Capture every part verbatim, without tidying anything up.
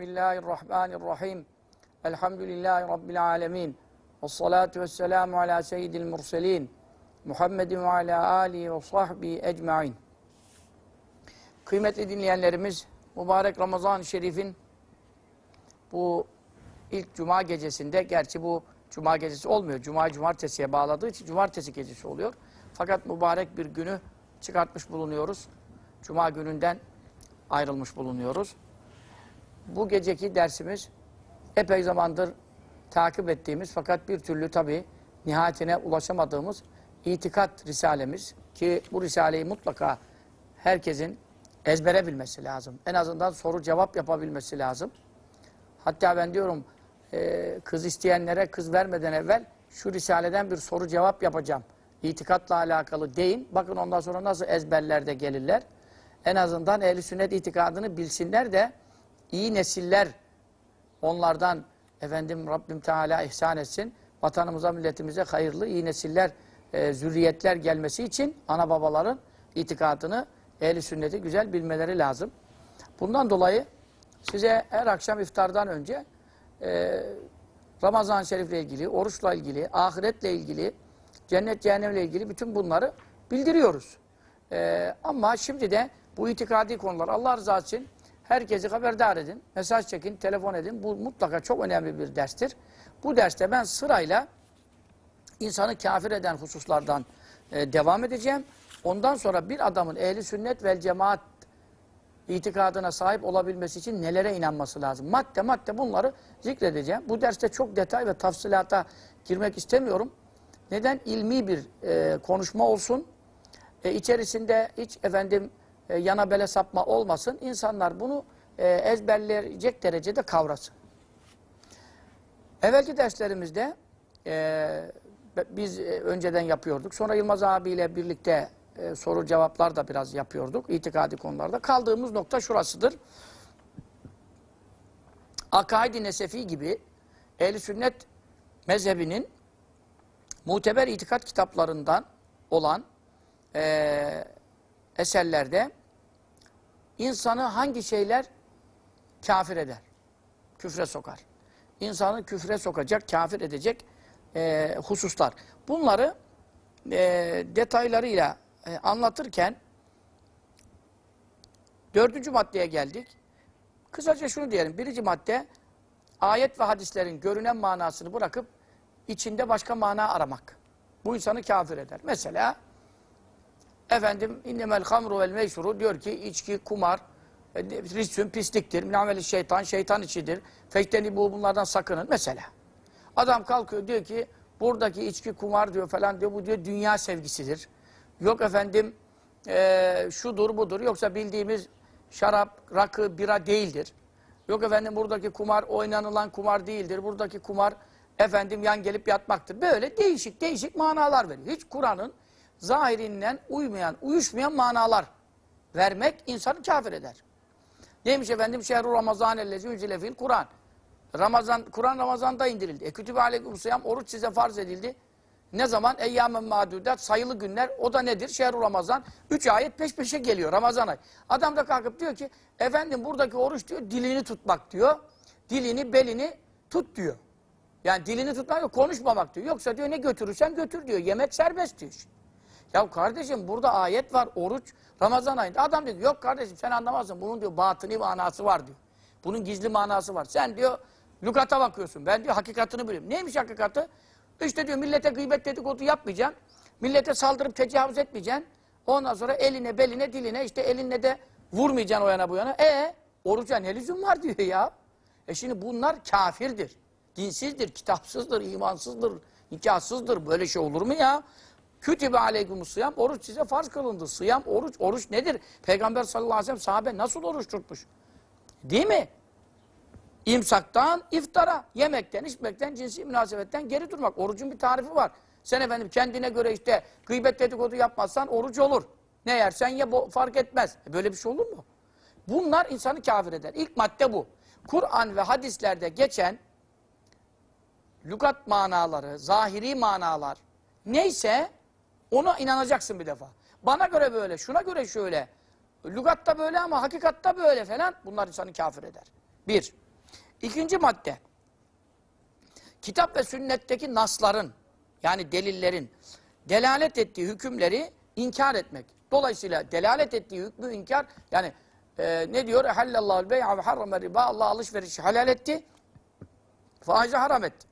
Bismillahirrahmanirrahim. Elhamdülillahi Rabbil alemin. Vessalatu vesselamu ala seyyidil murselin. Muhammedin ve ala alihi ve sahbihi ecmain. Kıymetli dinleyenlerimiz, mübarek Ramazan-ı Şerif'in bu ilk cuma gecesinde, gerçi bu cuma gecesi olmuyor. Cuma cumartesiye bağladığı için cumartesi gecesi oluyor. Fakat mübarek bir günü çıkartmış bulunuyoruz. Cuma gününden ayrılmış bulunuyoruz. Bu geceki dersimiz epey zamandır takip ettiğimiz fakat bir türlü tabii nihayetine ulaşamadığımız itikat risalemiz ki bu risaleyi mutlaka herkesin ezbere bilmesi lazım. En azından soru cevap yapabilmesi lazım. Hatta ben diyorum e, kız isteyenlere kız vermeden evvel şu risaleden bir soru cevap yapacağım. İtikatla alakalı deyin. Bakın ondan sonra nasıl ezberlerde gelirler. En azından ehl-i sünnet itikadını bilsinler de iyi nesiller onlardan efendim Rabbim Teala ihsan etsin. Vatanımıza, milletimize hayırlı iyi nesiller, e, zürriyetler gelmesi için ana babaların itikadını, ehl-i sünneti güzel bilmeleri lazım. Bundan dolayı size her akşam iftardan önce e, Ramazan-ı Şerif'le ilgili, oruçla ilgili, ahiretle ilgili, cennet cehennemle ilgili bütün bunları bildiriyoruz. E, ama şimdi de bu itikadi konular Allah rızası için herkesi haberdar edin, mesaj çekin, telefon edin. Bu mutlaka çok önemli bir derstir. Bu derste ben sırayla insanı kafir eden hususlardan e, devam edeceğim. Ondan sonra bir adamın ehli sünnet vel cemaat itikadına sahip olabilmesi için nelere inanması lazım? Madde madde bunları zikredeceğim. Bu derste çok detay ve tafsilata girmek istemiyorum. Neden? İlmi bir e, konuşma olsun. E, içerisinde hiç efendim e, yana bele sapma olmasın. İnsanlar bunu e, ezberleyecek derecede kavrasın. Evvelki derslerimizde e, biz e, önceden yapıyorduk. Sonra Yılmaz abiyle birlikte e, soru cevaplar da biraz yapıyorduk. İtikadi konularda. Kaldığımız nokta şurasıdır. Akaid-i Nesefi gibi ehl-i sünnet mezhebinin muteber itikat kitaplarından olan e, eserlerde insanı hangi şeyler kafir eder? Küfre sokar. İnsanı küfre sokacak, kafir edecek e, hususlar. Bunları e, detaylarıyla e, anlatırken dördüncü maddeye geldik. Kısaca şunu diyelim. Birinci madde ayet ve hadislerin görünen manasını bırakıp içinde başka mana aramak. Bu insanı kafir eder. Mesela efendim innemel hamru vel meysuru diyor ki içki, kumar, rissün pisliktir. Minameli şeytan, şeytan içidir. Fekteni bu bunlardan sakının. Mesela. Adam kalkıyor diyor ki buradaki içki, kumar diyor falan diyor. Bu diyor dünya sevgisidir. Yok efendim e, şudur budur. Yoksa bildiğimiz şarap, rakı, bira değildir. Yok efendim buradaki kumar oynanılan kumar değildir. Buradaki kumar efendim yan gelip yatmaktır. Böyle değişik değişik manalar veriyor. Hiç Kur'an'ın zahirinden uymayan, uyuşmayan manalar vermek insanı kafir eder. Neymiş efendim? Şehru Ramazan ellezi unzile fil Kur'an. Ramazan, Kur'an Ramazan'da indirildi. E kütübe aleyküm sıyam, oruç size farz edildi. Ne zaman? Eyyâmen mâdûdât, sayılı günler. O da nedir? Şehru Ramazan. Üç ayet peş peşe geliyor Ramazan ayı. Adam da kalkıp diyor ki, efendim buradaki oruç diyor, dilini tutmak diyor. Dilini, belini tut diyor. Yani dilini tutmak yok, konuşmamak diyor. Yoksa diyor ne götürürsen götür diyor. Yemek serbest diyor. Ya kardeşim burada ayet var, oruç Ramazan ayında. Adam diyor yok kardeşim sen anlamazsın. Bunun diyor batini manası var diyor. Bunun gizli manası var. Sen diyor lügata bakıyorsun. Ben diyor hakikatini biliyorum. Neymiş hakikati? İşte diyor millete gıybet dedikodu yapmayacaksın. Millete saldırıp tecavüz etmeyeceksin. Ondan sonra eline, beline, diline işte elinle de vurmayacaksın o yana bu yana. E oruca ne lüzum var diyor ya. E şimdi bunlar kafirdir. Dinsizdir, kitapsızdır, imansızdır, nikahsızdır. Böyle şey olur mu ya? Kütübe aleyküm sıyam, oruç size farz kılındı. Sıyam, oruç, oruç nedir? Peygamber sallallahu aleyhi ve sellem sahabe nasıl oruç tutmuş? Değil mi? İmsaktan iftara, yemekten, içmekten, cinsi münasebetten geri durmak. Orucun bir tarifi var. Sen efendim kendine göre işte gıybet dedikodu yapmazsan oruç olur. Ne yersen ye fark etmez. E böyle bir şey olur mu? Bunlar insanı kafir eder. İlk madde bu. Kur'an ve hadislerde geçen lügat manaları, zahiri manalar neyse ona inanacaksın bir defa. Bana göre böyle, şuna göre şöyle. Lügatta böyle ama hakikatta böyle falan. Bunlar insanı kafir eder. Bir. İkinci madde. Kitap ve sünnetteki nasların, yani delillerin delalet ettiği hükümleri inkar etmek. Dolayısıyla delalet ettiği hükmü inkar, yani e, ne diyor? Ehallallahul bey'a ve harrame riba. Allah alışverişi helal etti, faizi haram etti.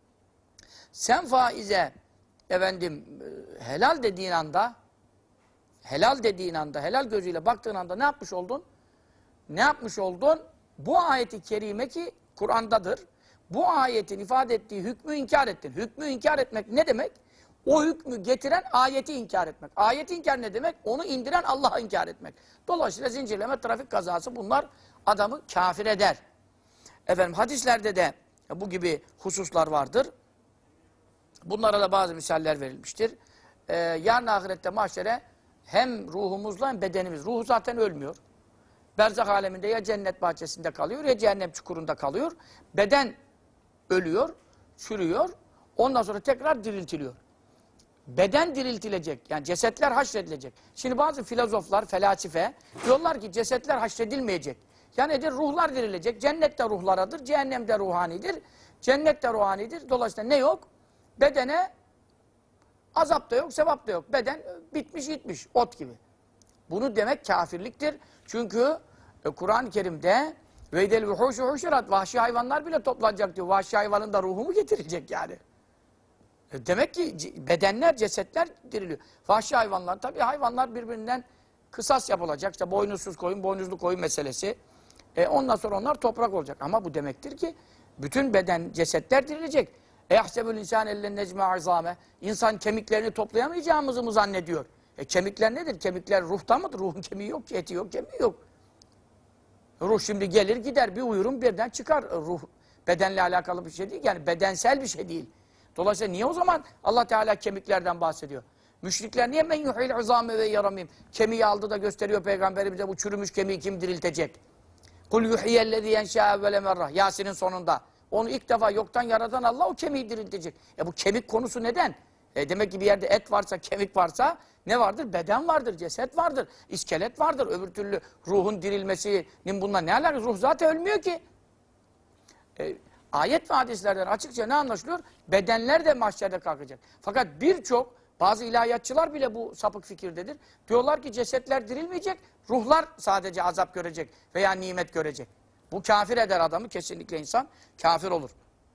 Sen faize efendim e, helal dediğin anda, helal dediğin anda, helal gözüyle baktığın anda ne yapmış oldun? Ne yapmış oldun? Bu ayeti kerime ki Kur'an'dadır. Bu ayetin ifade ettiği hükmü inkar ettin. Hükmü inkar etmek ne demek? O hükmü getiren ayeti inkar etmek. Ayeti inkar ne demek? Onu indiren Allah'a inkar etmek. Dolayısıyla zincirleme, trafik kazası, bunlar adamı kafir eder. Efendim hadislerde de bu gibi hususlar vardır. Bunlara da bazı misaller verilmiştir. Ee, yarın ahirette mahşere hem ruhumuzla hem bedenimiz. Ruhu zaten ölmüyor. Berzak aleminde ya cennet bahçesinde kalıyor ya cehennem çukurunda kalıyor. Beden ölüyor, çürüyor. Ondan sonra tekrar diriltiliyor. Beden diriltilecek. Yani cesetler haşredilecek. Şimdi bazı filozoflar, felasife diyorlar ki cesetler haşredilmeyecek. Yani nedir? Ruhlar dirilecek. Cennet de ruhlaradır, cehennem de ruhanidir. Cennet de ruhanidir. Dolayısıyla ne yok? Bedene azap da yok, sevap da yok. Beden bitmiş gitmiş, ot gibi. Bunu demek kafirliktir. Çünkü e, Kur'an-ı Kerim'de veydel vuhuşu huşurat, vahşi hayvanlar bile toplanacak diyor. Vahşi hayvanın da ruhu mu getirecek yani? E, demek ki bedenler, cesetler diriliyor. Vahşi hayvanlar, tabii hayvanlar birbirinden kısas yapılacak. İşte boynuzsuz koyun, boynuzlu koyun meselesi. E, ondan sonra onlar toprak olacak. Ama bu demektir ki bütün beden, cesetler dirilecek. Ehsebül insan ellen necme azame. İnsan kemiklerini toplayamayacağımızı mı zannediyor? E kemikler nedir? Kemikler ruhta mıdır? Ruhun kemiği yok ki, eti yok, kemiği yok. Ruh şimdi gelir gider, bir uyurum birden çıkar. Ruh bedenle alakalı bir şey değil. Yani bedensel bir şey değil. Dolayısıyla niye o zaman Allah Teala kemiklerden bahsediyor? Müşrikler niye men yuhil uzame ve yaramim? Kemiği aldı da gösteriyor Peygamberimize, bu çürümüş kemiği kim diriltecek? Kul yuhiyellezî yenşâ evvele merrah. Yasin'in sonunda. Onu ilk defa yoktan yaratan Allah o kemiği diriltecek. E bu kemik konusu neden? E demek ki bir yerde et varsa, kemik varsa ne vardır? Beden vardır, ceset vardır, iskelet vardır. Öbür türlü ruhun dirilmesinin bununla ne alakası? Ruh zaten ölmüyor ki. E, ayet ve hadislerden açıkça ne anlaşılıyor? Bedenler de mahşerde kalkacak. Fakat birçok, bazı ilahiyatçılar bile bu sapık fikirdedir. Diyorlar ki cesetler dirilmeyecek, ruhlar sadece azap görecek veya nimet görecek. Bu kafir eder adamı, kesinlikle insan kafir olur.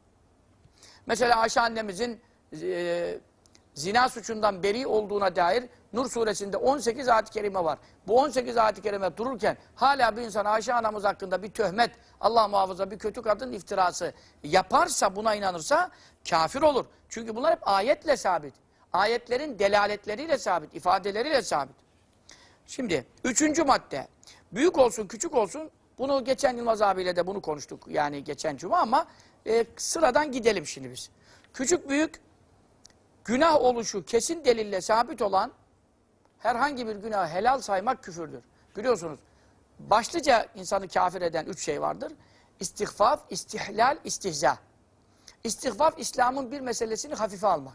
Mesela Ayşe annemizin e, zina suçundan beri olduğuna dair Nur suresinde on sekiz ayet-i kerime var. Bu on sekiz ayet-i kerime dururken hala bir insan Ayşe anamız hakkında bir töhmet, Allah muhafaza bir kötü kadın iftirası yaparsa, buna inanırsa kafir olur. Çünkü bunlar hep ayetle sabit. Ayetlerin delaletleriyle sabit, ifadeleriyle sabit. Şimdi üçüncü madde. Büyük olsun, küçük olsun. Bunu geçen Yılmaz abiyle de bunu konuştuk. Yani geçen cuma, ama e, sıradan gidelim şimdi biz. Küçük büyük günah oluşu kesin delille sabit olan herhangi bir günah helal saymak küfürdür. Biliyorsunuz başlıca insanı kafir eden üç şey vardır. İstihfaf, istihlal, istihza. İstihfaf, İslam'ın bir meselesini hafife almak.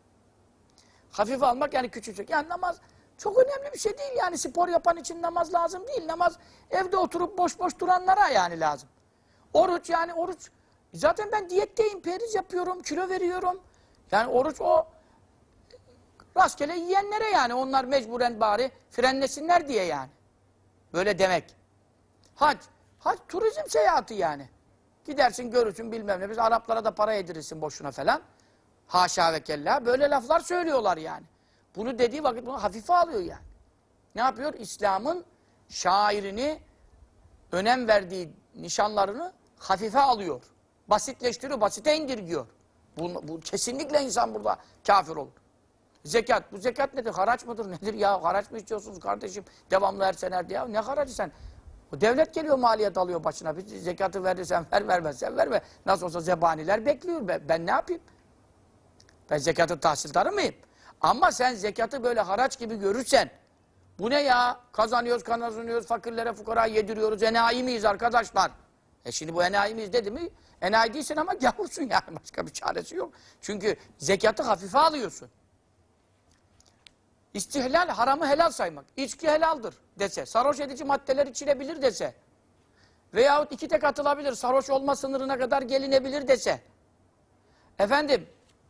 Hafife almak yani küçücük. Yani namaz çok önemli bir şey değil. Yani spor yapan için namaz lazım değil. Namaz evde oturup boş boş duranlara yani lazım. Oruç, yani oruç. Zaten ben diyetteyim, periz yapıyorum, kilo veriyorum. Yani oruç o rastgele yiyenlere, yani onlar mecburen bari frenlesinler diye yani. Böyle demek. Hac. Hac turizm seyahati yani. Gidersin, görürsün, bilmem ne. Biz Araplara da para yedirirsin boşuna falan. Haşa ve kella. Böyle laflar söylüyorlar yani. Bunu dediği vakit bunu hafife alıyor yani. Ne yapıyor? İslam'ın şairini, önem verdiği nişanlarını hafife alıyor. Basitleştiriyor, basite indirgiyor. Bu, bu kesinlikle insan burada kafir olur. Zekat. Bu zekat nedir? Haraç mıdır? Nedir ya? Haraç mı istiyorsunuz kardeşim? Devamlı her sene ya. Ne haracı sen? O devlet geliyor, maliyet alıyor başına. Bir zekatı verirsen ver, vermezsen verme. Nasıl olsa zebaniler bekliyor. Ben, ben ne yapayım? Ben zekatın tahsildarı mıyım? Ama sen zekatı böyle haraç gibi görürsen, bu ne ya? Kazanıyoruz, kazanıyoruz, fakirlere, fukara yediriyoruz. Enayi miyiz arkadaşlar? E şimdi bu enayi miyiz dedi mi? Enayi değilsin ama gavursun yani. Başka bir çaresi yok. Çünkü zekatı hafife alıyorsun. İstihlal, haramı helal saymak. İçki helaldir dese, sarhoş edici maddeler içilebilir dese Veyahut iki tek atılabilir, sarhoş olma sınırına kadar gelinebilir dese. Efendim,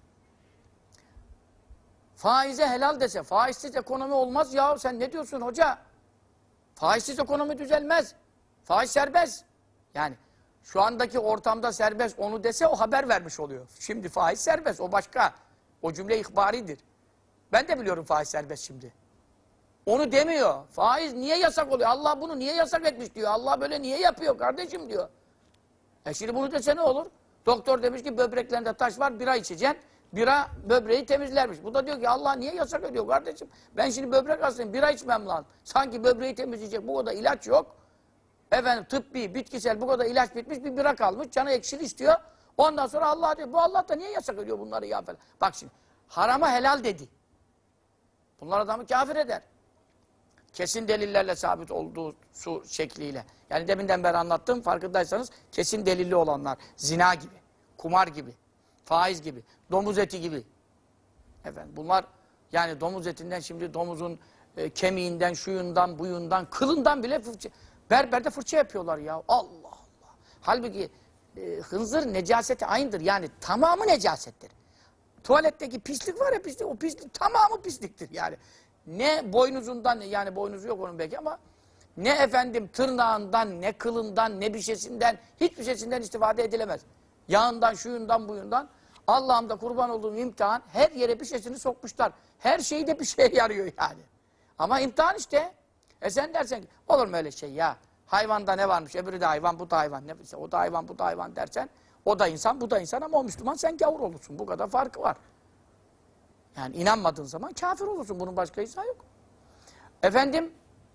faize helal dese, faizsiz ekonomi olmaz ya. Sen ne diyorsun hoca? Faizsiz ekonomi düzelmez. Faiz serbest. Yani şu andaki ortamda serbest onu dese o haber vermiş oluyor. Şimdi faiz serbest, o başka. O cümle ihbaridir. Ben de biliyorum faiz serbest şimdi. Onu demiyor. Faiz niye yasak oluyor? Allah bunu niye yasak etmiş diyor. Allah böyle niye yapıyor kardeşim diyor. E şimdi bunu dese ne olur? Doktor demiş ki böbreklerinde taş var, bira içeceksin. Bira böbreği temizlermiş. Bu da diyor ki Allah niye yasak ediyor kardeşim? Ben şimdi böbrek hastayım, bira içmem lazım. Sanki böbreği temizleyecek bu kadar ilaç yok. Efendim tıbbi, bitkisel bu kadar ilaç bitmiş, bir bira kalmış. Canı ekşili istiyor. Ondan sonra Allah diyor, bu Allah da niye yasak ediyor bunları ya falan. Bak şimdi, harama helal dedi. Bunlar adamı kafir eder. Kesin delillerle sabit olduğu su şekliyle. Yani deminden beri anlattım, farkındaysanız kesin delilli olanlar. Zina gibi, kumar gibi, faiz gibi, domuz eti gibi. Efendim bunlar yani domuz etinden şimdi domuzun e, kemiğinden, şuyundan, buyundan, kılından bile fırça, berberde fırça yapıyorlar ya. Allah Allah. Halbuki e, hınzır necaseti aynıdır. Yani tamamı necasettir. Tuvaletteki pislik var ya pislik, o pislik tamamı pisliktir yani. Ne boynuzundan, yani boynuzu yok onun belki ama ne efendim tırnağından, ne kılından, ne bir şeysinden, hiçbir şeysinden istifade edilemez. Yağından, şuyundan, buyundan. Allah'ım da kurban olduğum imtihan, her yere bir şeysini sokmuşlar. Her şey de bir şeye yarıyor yani. Ama imtihan işte. E sen dersen ki, olur mu öyle şey ya? Hayvanda ne varmış, öbürü de hayvan, bu da hayvan. Ne bileyim, o da hayvan, bu da hayvan dersen, o da insan, bu da insan ama o Müslüman, sen gavur olursun. Bu kadar farkı var. Yani inanmadığın zaman kafir olursun. Bunun başka izahı yok. Efendim,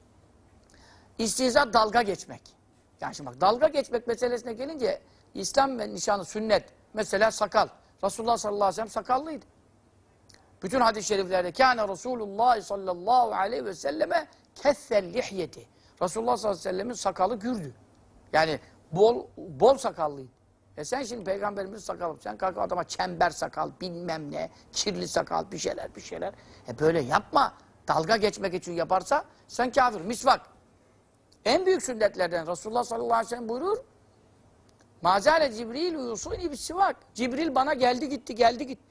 istihza dalga geçmek. Yani şimdi bak, dalga geçmek meselesine gelince İslam ve nişanı, sünnet, mesela sakal. Resulullah sallallahu aleyhi ve sellem sakallıydı. Bütün hadis-i şeriflerde kâne Resulullah sallallahu aleyhi ve selleme kessel lihyeti. Resulullah sallallahu aleyhi ve sellemin sakalı gürdü. Yani bol bol sakallıydı. E sen şimdi peygamberimiz sakalı, sen kalk adama çember sakal, bilmem ne, kirli sakal, bir şeyler bir şeyler. E böyle yapma. Dalga geçmek için yaparsa sen kafir. Misvak. En büyük sünnetlerden Resulullah sallallahu aleyhi ve sellem buyurur. Mazale Cibril uyusuni bis sivak. Cibril bana geldi gitti, geldi gitti.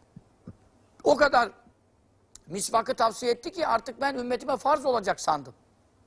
O kadar misvakı tavsiye etti ki artık ben ümmetime farz olacak sandım.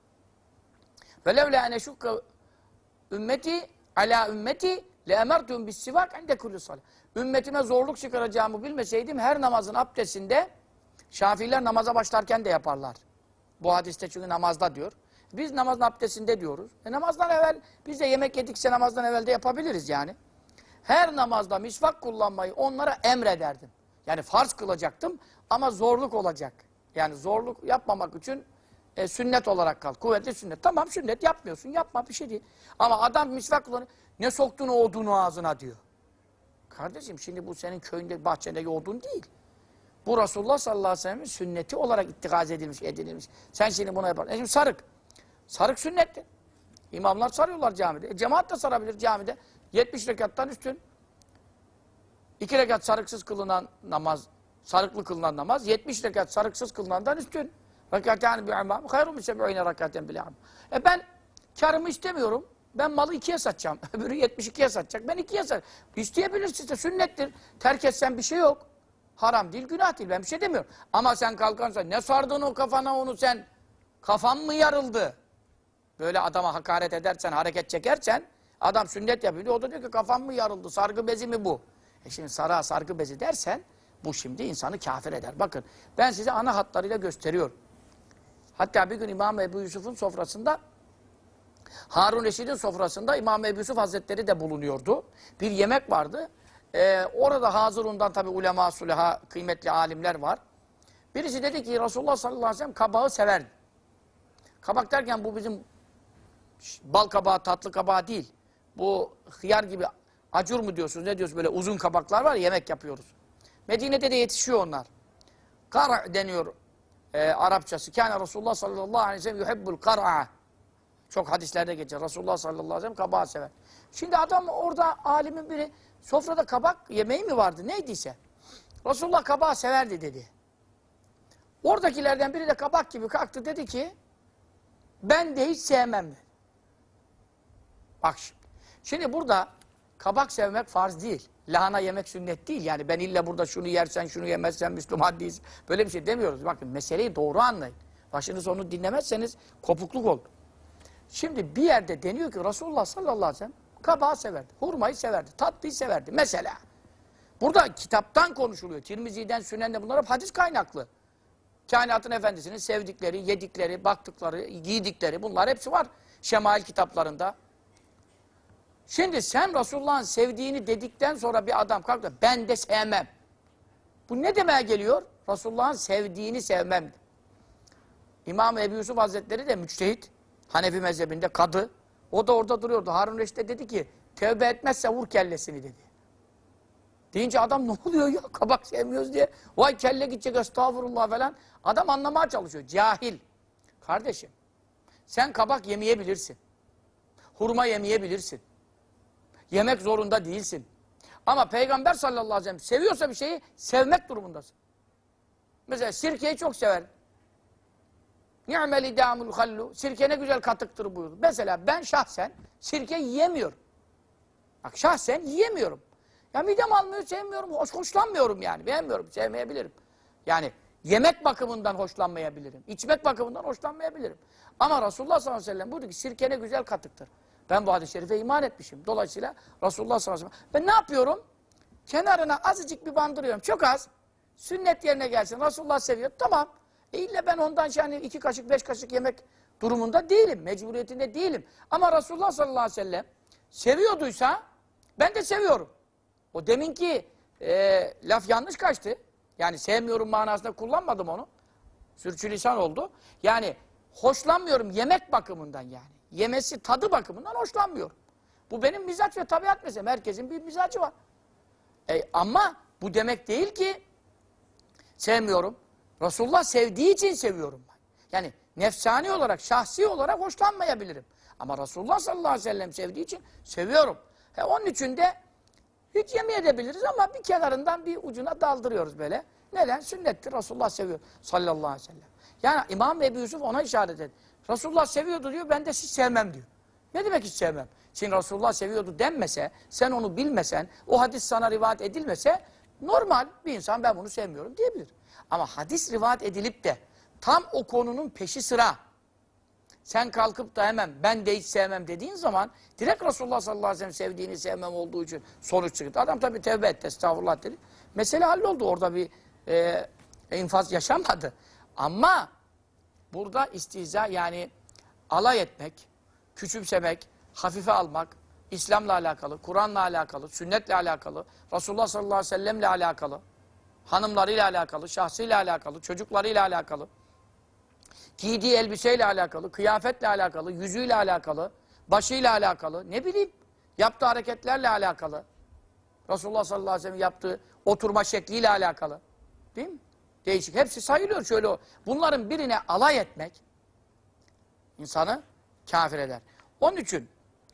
Velevle ene şukka ümmeti ala ümmeti le emertum bis sivak inde kulli salat. Ümmetime zorluk çıkaracağımı bilmeseydim her namazın abdestinde, Şafiiler namaza başlarken de yaparlar. Bu hadiste çünkü namazda diyor. Biz namazın abdestinde diyoruz. E namazdan evvel, biz de yemek yedikse namazdan evvel de yapabiliriz yani. Her namazda misvak kullanmayı onlara emrederdim. Yani farz kılacaktım ama zorluk olacak. Yani zorluk yapmamak için e, sünnet olarak kal. Kuvvetli sünnet. Tamam sünnet yapmıyorsun, yapma bir şey değil. Ama adam misvak kullanıyor. Ne soktun o odunu ağzına diyor. Kardeşim şimdi bu senin köyünde, bahçendeki odun değil. Bu Resulullah sallallahu aleyhi ve sellem'in sünneti olarak ittikaz edilmiş, edilmiş. Sen şimdi buna yaparsın. E şimdi sarık. Sarık sünnettir. İmamlar sarıyorlar camide. E cemaat da sarabilir camide. yetmiş rekattan üstün. İki rekat sarıksız kılınan namaz, sarıklı kılınan namaz, yetmiş rekat sarıksız kılınandan üstün. Rekatâni bi'imâm, hayrun min seb'îne rekâten bil'âm. E ben karımı istemiyorum. Ben malı ikiye satacağım. Öbürü yetmiş ikiye satacak. Ben ikiye satacağım. İsteyebilirsin işte, sünnettir. Terk etsen bir şey yok. Haram değil, günah değil. Ben bir şey demiyorum. Ama sen kalkansan, ne sardın o kafana onu sen? Kafan mı yarıldı? Böyle adama hakaret edersen, hareket çekersen, adam sünnet yapıyor. O da diyor ki kafam mı yarıldı, sargı bezi mi bu? E şimdi sarığa sargı bezi dersen, bu şimdi insanı kafir eder. Bakın, ben size ana hatlarıyla gösteriyorum. Hatta bir gün İmam Ebu Yusuf'un sofrasında, Harun Reşid'in sofrasında İmam Ebu Yusuf Hazretleri de bulunuyordu. Bir yemek vardı. Ee, orada hazırundan tabi ulema, suleha, kıymetli alimler var. Birisi dedi ki Resulullah sallallahu aleyhi ve sellem kabağı severdi. Kabak derken bu bizim bal kabağı, tatlı kabağı değil. Bu hıyar gibi, acur mu diyorsunuz, ne diyorsunuz, böyle uzun kabaklar var ya, yemek yapıyoruz. Medine'de de yetişiyor onlar. Kar' deniyor e, Arapçası. Kâne Resulullah sallallahu aleyhi ve sellem yuhibbul kar'a. Çok hadislerde geçer. Resulullah sallallahu aleyhi ve sellem kabağı sever. Şimdi adam orada, alimin biri, sofrada kabak yemeği mi vardı neydiyse. Resulullah kabağı severdi dedi. Oradakilerden biri de kabak gibi kalktı dedi ki ben de hiç sevmem. Bak şimdi. Şimdi burada kabak sevmek farz değil. Lahana yemek sünnet değil. Yani ben illa burada şunu yersen şunu yemezsen Müslüman değilsin. Böyle bir şey demiyoruz. Bakın meseleyi doğru anlayın. Başını sonunu dinlemezseniz kopukluk olur. Şimdi bir yerde deniyor ki Resulullah sallallahu aleyhi ve sellem kabağı severdi. Hurmayı severdi. Tatlıyı severdi. Mesela. Burada kitaptan konuşuluyor. Tirmizi'den, Sünen'de bunlar hep hadis kaynaklı. Kainatın Efendisi'nin sevdikleri, yedikleri, baktıkları, giydikleri bunlar hepsi var. Şemail kitaplarında. Şimdi sen Resulullah'ın sevdiğini dedikten sonra bir adam kalktı. Ben de sevmem. Bu ne demeye geliyor? Resulullah'ın sevdiğini sevmem. İmam Ebu Yusuf Hazretleri de müçtehit. Hanefi mezhebinde kadı. O da orada duruyordu. Harun Reşit de dedi ki tevbe etmezse vur kellesini dedi. Deyince adam ne oluyor ya kabak sevmiyoruz diye. Vay kelle gidecek estağfurullah falan. Adam anlamaya çalışıyor. Cahil. Kardeşim sen kabak yemeyebilirsin. Hurma yemeyebilirsin. Yemek zorunda değilsin. Ama Peygamber sallallahu aleyhi ve sellem seviyorsa bir şeyi sevmek durumundasın. Mesela sirkeyi çok sever. Ni'mel idâmul hallu. Sirke ne güzel katıktır buyurdu. Mesela ben şahsen sirke yiyemiyorum. Bak şahsen yiyemiyorum. Ya midem almıyor, sevmiyorum, hoş, hoşlanmıyorum yani. Beğenmiyorum, sevmeyebilirim. Yani yemek bakımından hoşlanmayabilirim. İçmek bakımından hoşlanmayabilirim. Ama Resulullah sallallahu aleyhi ve sellem buyurdu ki sirke ne güzel katıktır. Ben bu hadis-i şerife iman etmişim. Dolayısıyla Resulullah sallallahu aleyhi ve sellem. Ben ne yapıyorum? Kenarına azıcık bir bandırıyorum. Çok az. Sünnet yerine gelsin. Resulullah seviyor. Tamam. E illa ben ondan yani iki kaşık, beş kaşık yemek durumunda değilim. Mecburiyetinde değilim. Ama Resulullah sallallahu aleyhi ve sellem seviyorduysa ben de seviyorum. O deminki e, laf yanlış kaçtı. Yani sevmiyorum manasında kullanmadım onu. Sürçülisan oldu. Yani hoşlanmıyorum yemek bakımından yani. Yemesi tadı bakımından hoşlanmıyorum. Bu benim mizaç ve tabiat meselem. Herkesin bir mizacı var. E, ama bu demek değil ki sevmiyorum. Resulullah sevdiği için seviyorum ben. Yani nefsani olarak, şahsi olarak hoşlanmayabilirim. Ama Resulullah sallallahu aleyhi ve sellem sevdiği için seviyorum. He, onun için de hiç yemeyebiliriz ama bir kenarından bir ucuna daldırıyoruz böyle. Neden? Sünnettir. Resulullah seviyor sallallahu aleyhi ve sellem. Yani İmam Ebu Yusuf ona işaret etti. Resulullah seviyordu diyor, ben de hiç sevmem diyor. Ne demek hiç sevmem? Şimdi Resulullah seviyordu denmese, sen onu bilmesen, o hadis sana rivayet edilmese, normal bir insan ben bunu sevmiyorum diyebilir. Ama hadis rivayet edilip de tam o konunun peşi sıra sen kalkıp da hemen ben de hiç sevmem dediğin zaman direkt Resulullah sallallahu aleyhi ve sellem sevdiğini sevmem olduğu için sonuç çıktı. Adam tabii tevbe etti, estağfurullah dedi. Mesele halloldu. Orada bir e, infaz yaşanmadı. Ama burada istihza yani alay etmek, küçümsemek, hafife almak, İslam'la alakalı, Kur'an'la alakalı, sünnetle alakalı, Resulullah sallallahu aleyhi ve sellemle alakalı, hanımlarıyla alakalı, şahsıyla alakalı, çocuklarıyla alakalı, giydiği elbiseyle alakalı, kıyafetle alakalı, yüzüyle alakalı, başıyla alakalı, ne bileyim, yaptığı hareketlerle alakalı, Resulullah sallallahu aleyhi ve sellem yaptığı oturma şekliyle alakalı, değil mi? Değişik. Hepsi sayılıyor şöyle o. Bunların birine alay etmek insanı kafir eder. Onun için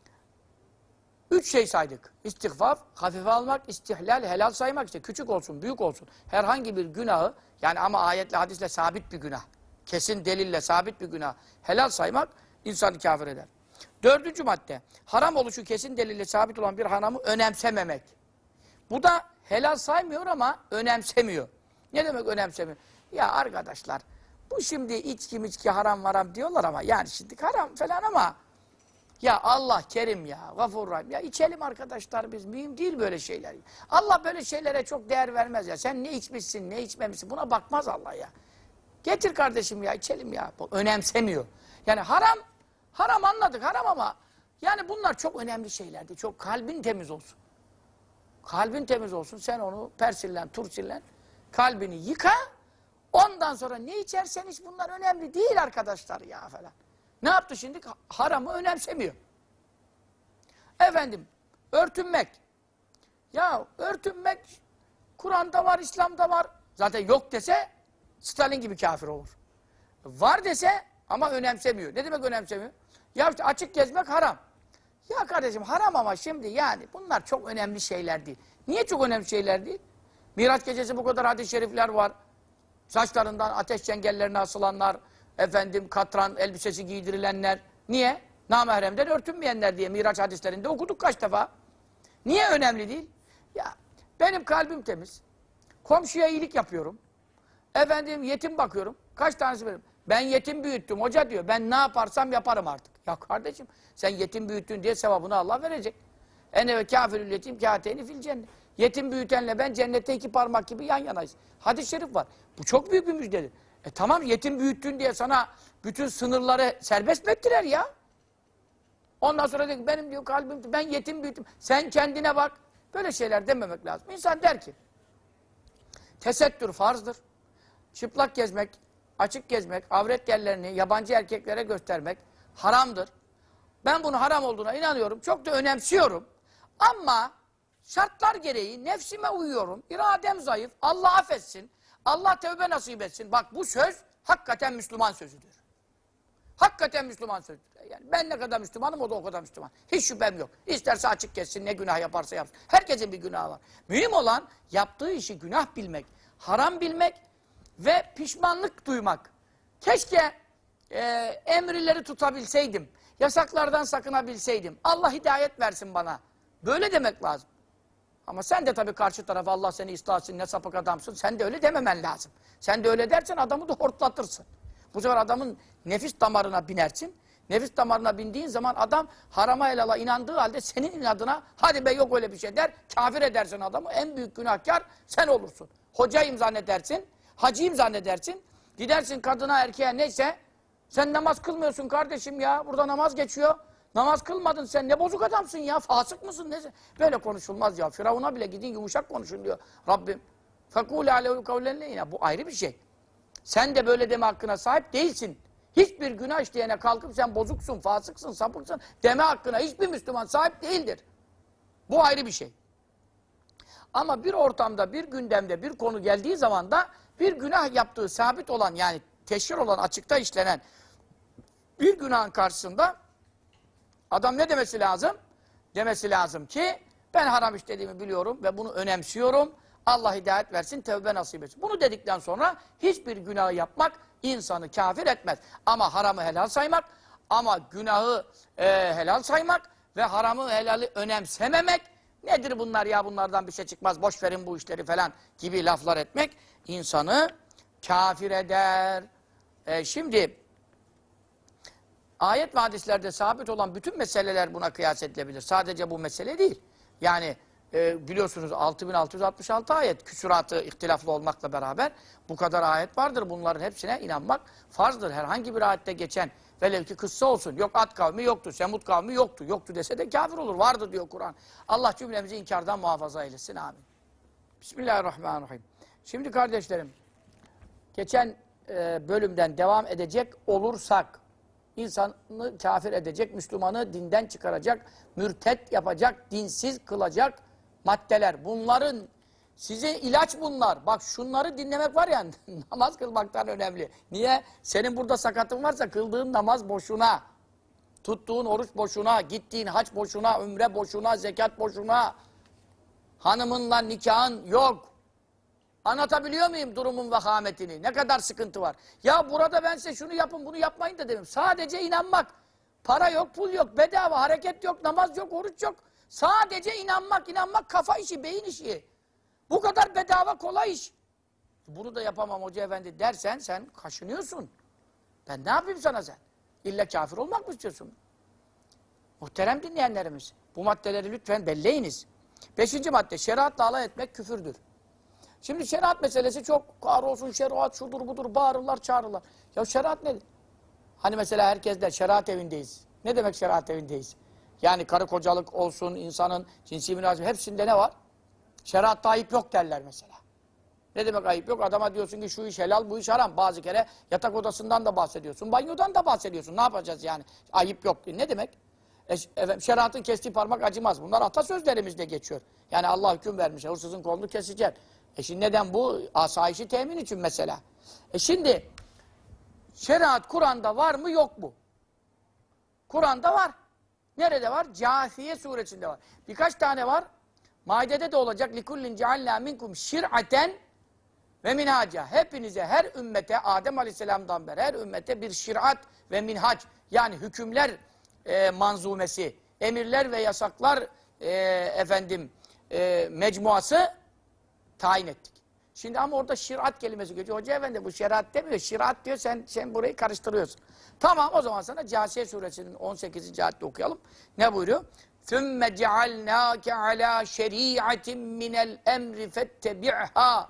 üç şey saydık. İstigfaf, hafife almak, istihlal, helal saymak. İşte küçük olsun, büyük olsun. Herhangi bir günahı, yani ama ayetle, hadisle sabit bir günah. Kesin delille sabit bir günah. Helal saymak insanı kafir eder. Dördüncü madde. Haram oluşu kesin delille sabit olan bir haramı önemsememek. Bu da helal saymıyor ama önemsemiyor. Ne demek önemsemiyor? Ya arkadaşlar bu şimdi içki miçki haram varam diyorlar ama yani şimdi haram falan ama ya Allah kerim ya, gafur rahim. Ya içelim arkadaşlar biz. Mühim değil böyle şeyler. Allah böyle şeylere çok değer vermez ya. Sen ne içmişsin, ne içmemişsin buna bakmaz Allah ya. Getir kardeşim ya içelim ya. Bu önemsemiyor. Yani haram, haram anladık haram ama yani bunlar çok önemli şeylerdi. Çok kalbin temiz olsun. Kalbin temiz olsun. Sen onu persillen, tursillen kalbini yıka. Ondan sonra ne içersen iç bunlar önemli değil arkadaşlar ya falan. Ne yaptı şimdi? Haramı önemsemiyor. Efendim, örtünmek. Ya örtünmek Kur'an'da var, İslam'da var. Zaten yok dese Stalin gibi kafir olur. Var dese ama önemsemiyor. Ne demek önemsemiyor? Ya işte açık gezmek haram. Ya kardeşim haram ama şimdi yani bunlar çok önemli şeyler değil. Niye çok önemli şeyler değil? Miraç gecesi bu kadar hadis-i şerifler var. Saçlarından ateş çengellerine asılanlar, efendim katran elbisesi giydirilenler. Niye? Namahremden örtünmeyenler diye Miraç hadislerinde okuduk kaç defa. Niye önemli değil? Ya benim kalbim temiz. Komşuya iyilik yapıyorum. Efendim yetim bakıyorum. Kaç tanesi benim? Ben yetim büyüttüm hoca diyor. Ben ne yaparsam yaparım artık. Ya kardeşim sen yetim büyüttün diye sevabını Allah verecek. Ene ve kafirül yetim kâteyni fil cennet. Yetim büyütenle ben cennette iki parmak gibi yan yanayız. Hadis-i şerif var. Bu çok büyük bir müjdedir. E tamam yetim büyüttün diye sana bütün sınırları serbest mi ettiler ya? Ondan sonra diyor ki benim diyor kalbim, ben yetim büyüttüm. Sen kendine bak. Böyle şeyler dememek lazım. İnsan der ki tesettür farzdır. Çıplak gezmek, açık gezmek, avret yerlerini yabancı erkeklere göstermek haramdır. Ben bunun haram olduğuna inanıyorum. Çok da önemsiyorum. Ama şartlar gereği nefsime uyuyorum. İradem zayıf. Allah affetsin. Allah tevbe nasip etsin. Bak bu söz hakikaten Müslüman sözüdür. Hakikaten Müslüman sözüdür. Yani ben ne kadar Müslümanım o da o kadar Müslüman. Hiç şüphem yok. İsterse açık geçsin, ne günah yaparsa yapsın. Herkesin bir günahı var. Mühim olan yaptığı işi günah bilmek, haram bilmek ve pişmanlık duymak. Keşke e, emirleri tutabilseydim, yasaklardan sakınabilseydim. Allah hidayet versin bana. Böyle demek lazım. Ama sen de tabii karşı tarafa Allah seni ıslah etsin, ne sapık adamsın. Sen de öyle dememen lazım. Sen de öyle dersen adamı da hortlatırsın. Bu sefer adamın nefis damarına binersin. Nefis damarına bindiğin zaman adam harama helala inandığı halde senin inadına hadi be yok öyle bir şey der. Kafir edersin adamı. En büyük günahkar sen olursun. Hocayım zannedersin. Hacıyım zannedersin. Gidersin kadına erkeğe neyse. Sen namaz kılmıyorsun kardeşim ya. Burada namaz geçiyor. Namaz kılmadın sen. Ne bozuk adamsın ya. Fasık mısın? Neyse. Böyle konuşulmaz ya. Firavun'a bile gidin yumuşak konuşun diyor Rabbim. Fekûlâ aleyhû kavlenle. Bu ayrı bir şey. Sen de böyle deme hakkına sahip değilsin. Hiçbir günah işleyene kalkıp sen bozuksun, fasıksın, sapıksın deme hakkına hiçbir Müslüman sahip değildir. Bu ayrı bir şey. Ama bir ortamda, bir gündemde bir konu geldiği zaman da bir günah yaptığı sabit olan yani teşhir olan açıkta işlenen bir günahın karşısında adam ne demesi lazım? Demesi lazım ki ben haram işlediğimi biliyorum ve bunu önemsiyorum. Allah hidayet versin, tevbe nasip etsin. Bunu dedikten sonra hiçbir günahı yapmak insanı kafir etmez. Ama haramı helal saymak, ama günahı e, helal saymak ve haramı helali önemsememek nedir bunlar ya bunlardan bir şey çıkmaz, boş verin bu işleri falan gibi laflar etmek insanı kafir eder. E, şimdi ayet ve hadislerde sabit olan bütün meseleler buna kıyas edilebilir. Sadece bu mesele değil. Yani e, biliyorsunuz altı bin altı yüz altmış altı ayet küsuratı ihtilaflı olmakla beraber bu kadar ayet vardır. Bunların hepsine inanmak farzdır. Herhangi bir ayette geçen velev ki kıssa olsun. Yok Ad kavmi yoktu, Semud kavmi yoktu. Yoktu dese de kafir olur. Vardı diyor Kur'an. Allah cümlemizi inkardan muhafaza eylesin. Amin. Bismillahirrahmanirrahim. Şimdi kardeşlerim geçen e, bölümden devam edecek olursak İnsanı kafir edecek, Müslümanı dinden çıkaracak, mürtet yapacak, dinsiz kılacak maddeler. Bunların size ilaç bunlar. Bak şunları dinlemek var ya namaz kılmaktan önemli. Niye? Senin burada sakatın varsa kıldığın namaz boşuna. Tuttuğun oruç boşuna, gittiğin hac boşuna, ümre boşuna, zekat boşuna. Hanımınla nikahın yok. Anlatabiliyor muyum durumun vehametini? Ne kadar sıkıntı var? Ya burada ben size şunu yapın, bunu yapmayın da dedim. Sadece inanmak. Para yok, pul yok, bedava, hareket yok, namaz yok, oruç yok. Sadece inanmak, inanmak kafa işi, beyin işi. Bu kadar bedava, kolay iş. Bunu da yapamam hoca efendi dersen sen kaşınıyorsun. Ben ne yapayım sana sen? İlla kafir olmak mı istiyorsun? Muhterem dinleyenlerimiz, bu maddeleri lütfen belleyiniz. Beşinci madde, şeriatla alay etmek küfürdür. Şimdi şeriat meselesi çok kahrolsun şeriat şudur budur bağırırlar çağırırlar. Ya şeriat nedir? Hani mesela herkes der şeriat evindeyiz. Ne demek şeriat evindeyiz? Yani karı kocalık olsun insanın cinsi münasebet hepsinde ne var? Şeriatta ayıp yok derler mesela. Ne demek ayıp yok? Adama diyorsun ki şu iş helal bu iş haram. Bazı kere yatak odasından da bahsediyorsun. Banyodan da bahsediyorsun. Ne yapacağız yani? Ayıp yok diye. Ne demek? E, efendim, şeriatın kestiği parmak acımaz. Bunlar atasözlerimizde geçiyor. Yani Allah hüküm vermiş. Hırsızın kolunu kesecek. E şimdi neden bu? Asayişi temin için mesela. E şimdi şeriat Kur'an'da var mı yok mu? Kur'an'da var. Nerede var? Câthiye suresinde var. Birkaç tane var. Maide'de de olacak. لِكُلِّنْ جَعَلْنَا مِنْكُمْ شِرْعَةً ve minhaca. Hepinize, her ümmete, Adem Aleyhisselam'dan beri her ümmete bir şirat ve minhac yani hükümler e, manzumesi, emirler ve yasaklar e, efendim e, mecmuası tayin ettik. Şimdi ama orada şirat kelimesi geçiyor. Hoca efendi bu şeriat demiyor, şirat diyor, sen sen burayı karıştırıyorsun. Tamam, o zaman sana Câsiye suresinin on sekizinci ayette okuyalım. Ne buyuruyor? ثُمَّ جَعَلْنَاكَ عَلَى شَرِيعَةٍ مِنَ الْاَمْرِ فَاتَّبِعْهَا.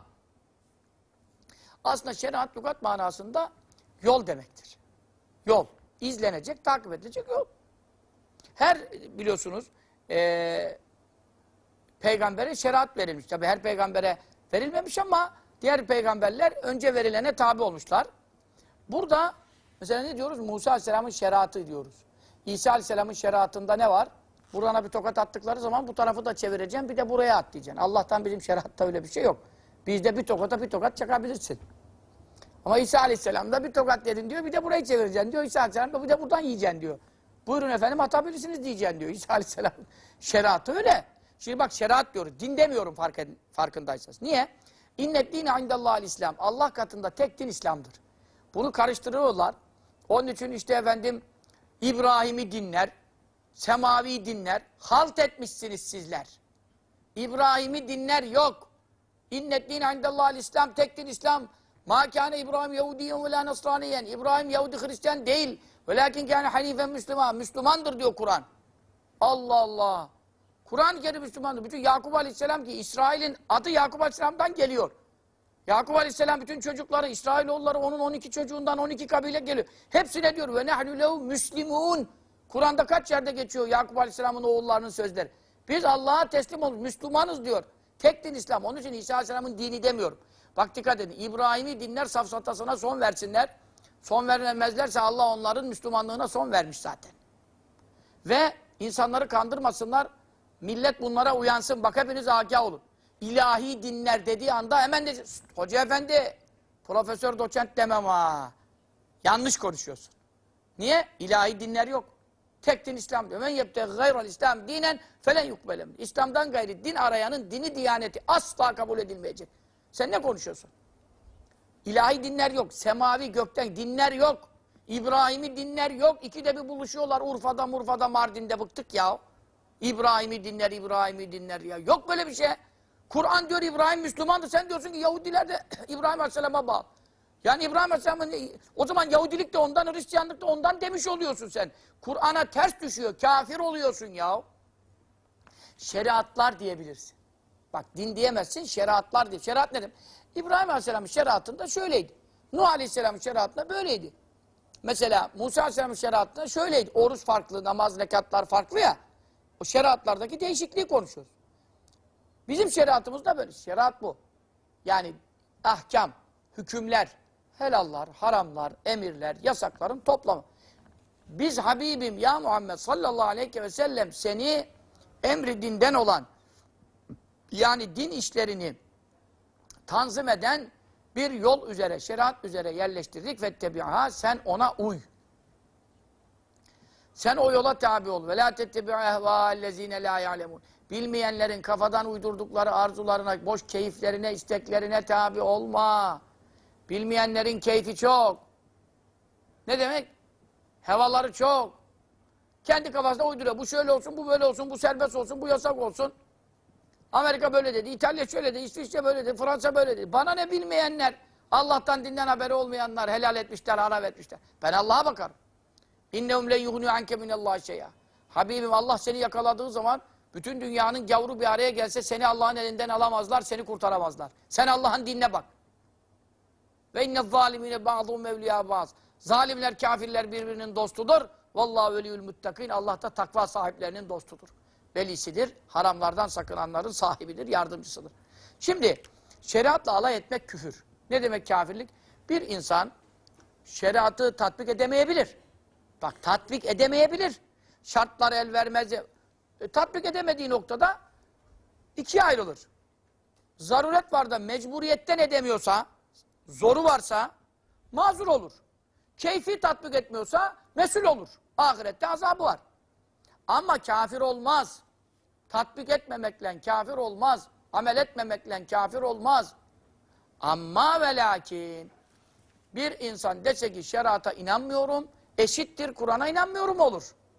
Aslında şeriat lügat manasında yol demektir. Yol. İzlenecek, takip edilecek yol. Her biliyorsunuz e, peygambere şeriat verilmiş. Tabi her peygambere verilmemiş ama diğer peygamberler önce verilene tabi olmuşlar. Burada mesela ne diyoruz? Musa Aleyhisselam'ın şeriatı diyoruz. İsa Aleyhisselam'ın şeriatında ne var? Buradan bir tokat attıkları zaman bu tarafı da çevireceğim, bir de buraya at diyeceksin. Allah'tan bizim şeriatta öyle bir şey yok. Bizde bir tokata bir tokat çakabilirsin. Ama İsa Aleyhisselam'da bir tokat yedin diyor, bir de burayı çevireceksin diyor. İsa Aleyhisselam'da bir de buradan yiyeceksin diyor. Buyurun efendim atabilirsiniz diyeceksin diyor. İsa Aleyhisselam'ın şeriatı öyle. Şimdi bak şeriat diyoruz. Din demiyorum farkın, farkındaysanız. Niye? İnnet dîne indallâhil İslam. Allah katında tek din İslam'dır. Bunu karıştırıyorlar. Onun için işte efendim İbrahim'i dinler, semavi dinler. Halt etmişsiniz sizler. İbrahim'i dinler yok. İnnet dîne indallâhil İslam. Tek din İslam. Mâ kâne İbrahim Yahudiyen ve lâ Nasraniyen. İbrahim Yahudi Hristiyan değil. Velâkin kâne hanifen Müslüman. Müslümandır diyor Kur'an. Allah Allah. Kur'an-ı Kerim Müslümandır. Bütün Yakup Aleyhisselam ki İsrail'in adı Yakup Aleyhisselam'dan geliyor. Yakup Aleyhisselam bütün çocukları, İsrailoğulları onun on iki çocuğundan on iki kabile geliyor. Hepsine diyor ve nehnu lehu müslimûn. Kur'an'da kaç yerde geçiyor Yakup Aleyhisselam'ın oğullarının sözleri. Biz Allah'a teslim olmuş, Müslümanız diyor. Tek din İslam. Onun için İsa Aleyhisselam'ın dini demiyorum. Bak dikkat edin. İbrahim'i dinler safsatasına son versinler. Son vermezlerse Allah onların Müslümanlığına son vermiş zaten. Ve insanları kandırmasınlar. Millet bunlara uyansın. Bak hepiniz agah olun. İlahi dinler dediği anda hemen de hoca efendi, profesör, doçent demem ha. Yanlış konuşuyorsun. Niye? İlahi dinler yok. Tek din İslam diyor. Men yebte gayral İslam dinen felen yukbelem. İslam'dan gayri din arayanın dini, diyaneti asla kabul edilmeyecek. Sen ne konuşuyorsun? İlahi dinler yok. Semavi gökten dinler yok. İbrahim'i dinler yok. İkide bir buluşuyorlar Urfa'da, Murfa'da, Mardin'de, bıktık ya. İbrahim'i dinler, İbrahim'i dinler ya. Yok böyle bir şey. Kur'an diyor İbrahim Müslümandır. Sen diyorsun ki Yahudiler de İbrahim Aleyhisselam'a bağlı. Yani İbrahim Aleyhisselam'ın o zaman Yahudilik de ondan, Hristiyanlık da ondan demiş oluyorsun sen. Kur'an'a ters düşüyor. Kafir oluyorsun ya. Şeriatlar diyebilirsin. Bak din diyemezsin, şeriatlar diye. Şeriat ne demek? İbrahim Aleyhisselam'ın şeriatında şöyleydi. Nuh Aleyhisselam'ın şeriatında böyleydi. Mesela Musa Aleyhisselam'ın şeriatında şöyleydi. Oruç farklı, namaz, rekatlar farklı ya. O şeriatlardaki değişikliği konuşuyoruz. Bizim şeriatımız da böyle. Şeriat bu. Yani ahkam, hükümler, helallar, haramlar, emirler, yasakların toplamı. Biz Habibim ya Muhammed sallallahu aleyhi ve sellem seni emri dinden olan, yani din işlerini tanzim eden bir yol üzere, şeriat üzere yerleştirdik ve tebi'ha, sen ona uy. Sen o yola tabi ol. Ve la tettebi'u ehvâllezîne lâ ya'lemûn. Bilmeyenlerin kafadan uydurdukları arzularına, boş keyiflerine, isteklerine tabi olma. Bilmeyenlerin keyfi çok. Ne demek? Hevaları çok. Kendi kafasına uyduruyor. Bu şöyle olsun, bu böyle olsun, bu serbest olsun, bu yasak olsun. Amerika böyle dedi, İtalya şöyle dedi, İsviçre böyle dedi, Fransa böyle dedi. Bana ne bilmeyenler, Allah'tan dinden haberi olmayanlar helal etmişler, haram etmişler. Ben Allah'a bakarım. İnnehum le yuhnu anke minallahi şey'a. Habibim Allah seni yakaladığı zaman bütün dünyanın gavuru bir araya gelse seni Allah'ın elinden alamazlar, seni kurtaramazlar. Sen Allah'ın dinine bak. Ve inne zalimine ba'dhum mevliya ba'd. Zalimler, kafirler birbirinin dostudur. Vallahi veliyül muttakin. Allah da takva sahiplerinin dostudur. Velisidir. Haramlardan sakınanların sahibidir, yardımcısıdır. Şimdi şeriatla alay etmek küfür. Ne demek kafirlik? Bir insan şeriatı tatbik edemeyebilir. Bak tatbik edemeyebilir. Şartlar el vermez. E, tatbik edemediği noktada ikiye ayrılır. Zaruret var da mecburiyetten edemiyorsa, zoru varsa mazur olur. Keyfi tatbik etmiyorsa mesul olur. Ahirette azabı var. Ama kafir olmaz. Tatbik etmemekle kafir olmaz. Amel etmemekle kafir olmaz. Amma ve lakin bir insan dese ki şerata inanmıyorum, eşittir Kur'an'a inanmıyorum olur.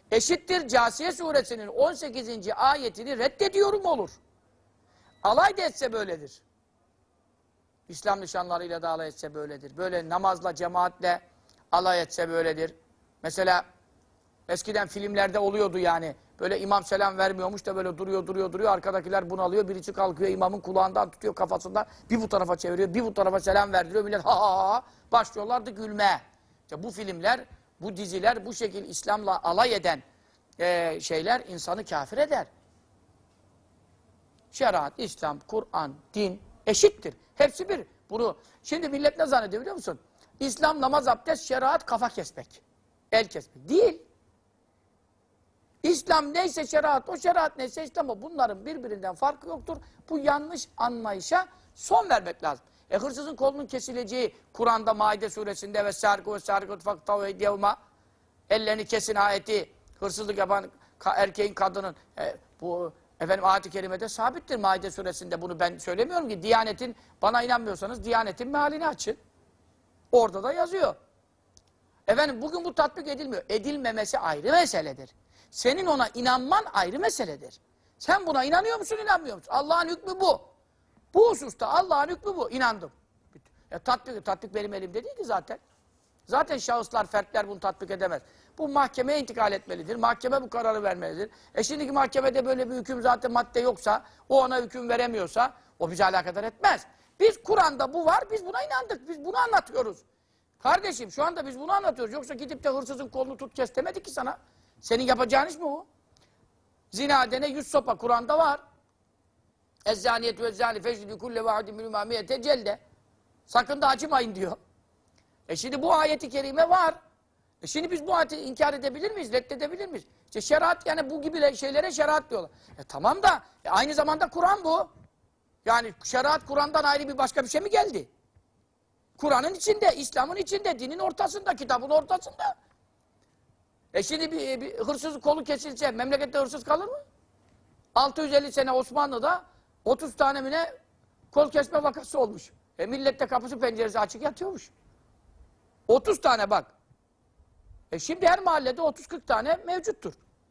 eşittir Câsiye suresinin on sekizinci ayetini reddediyorum olur. Alay da etse böyledir. İslam nişanlarıyla da alay etse böyledir. Böyle namazla, cemaatle alay etse böyledir. Mesela eskiden filmlerde oluyordu yani. Böyle imam selam vermiyormuş da böyle duruyor, duruyor, duruyor. Arkadakiler bunalıyor. Birisi kalkıyor, imamın kulağından tutuyor kafasından. Bir bu tarafa çeviriyor, bir bu tarafa selam verdiriyor. Millet ha ha ha başlıyorlardı gülmeye. İşte bu filmler, bu diziler, bu şekil İslam'la alay eden e, şeyler insanı kafir eder. Şeriat, İslam, Kur'an, din eşittir. Hepsi bir. Bunu şimdi millet ne zannediyor biliyor musun? İslam, namaz, abdest, şeriat, kafa kesmek. El kesmek. Değil. İslam neyse şeriat, o şeriat neyse İslam o. Bunların birbirinden farkı yoktur. Bu yanlış anlayışa son vermek lazım. E hırsızın kolunun kesileceği Kur'an'da Maide suresinde ve sârgı ve sârgı faktav eydiyevma ellerini kesin ayeti hırsızlık yapan erkeğin kadının e, bu efendim ayet-i kerimede sabittir Maide suresinde. Bunu ben söylemiyorum ki. Diyanetin bana inanmıyorsanız Diyanetin mealini açın. Orada da yazıyor. Efendim bugün bu tatbik edilmiyor. Edilmemesi ayrı meseledir. Senin ona inanman ayrı meseledir. Sen buna inanıyor musun, inanmıyor musun? Allah'ın hükmü bu. Bu hususta Allah'ın hükmü bu. İnandım. Ya tatbik, tatbik benim elimde değil ki zaten. Zaten şahıslar, fertler bunu tatbik edemez. Bu mahkemeye intikal etmelidir. Mahkeme bu kararı vermelidir. E şimdiki mahkemede böyle bir hüküm zaten madde yoksa, o ona hüküm veremiyorsa, o bize alakadar etmez. Biz Kur'an'da bu var, biz buna inandık. Biz bunu anlatıyoruz. Kardeşim şu anda biz bunu anlatıyoruz. Yoksa gidip de hırsızın kolunu tut kes demedik ki sana. Senin yapacağın iş mi bu? Zina dene yüz sopa Kur'an'da var. Ezzaniyetü ve zani feclidü kulle vahidin min umamiyete celde. Sakın da acımayın diyor. E şimdi bu ayeti kerime var. E şimdi biz bu ayeti inkar edebilir miyiz? Reddedebilir miyiz? İşte şeriat yani bu gibi şeylere şeriat diyorlar. E tamam da e aynı zamanda Kur'an bu. Yani şeriat Kur'an'dan ayrı bir başka bir şey mi geldi? Kur'an'ın içinde, İslam'ın içinde, dinin ortasında, kitabın ortasında. E şimdi bir, bir hırsız kolu kesilse memlekette hırsız kalır mı? altı yüz elli sene Osmanlı'da otuz tane mi ne kol kesme vakası olmuş. E millette kapısı penceresi açık yatıyormuş. otuz tane bak. E şimdi her mahallede otuz kırk tane mevcuttur.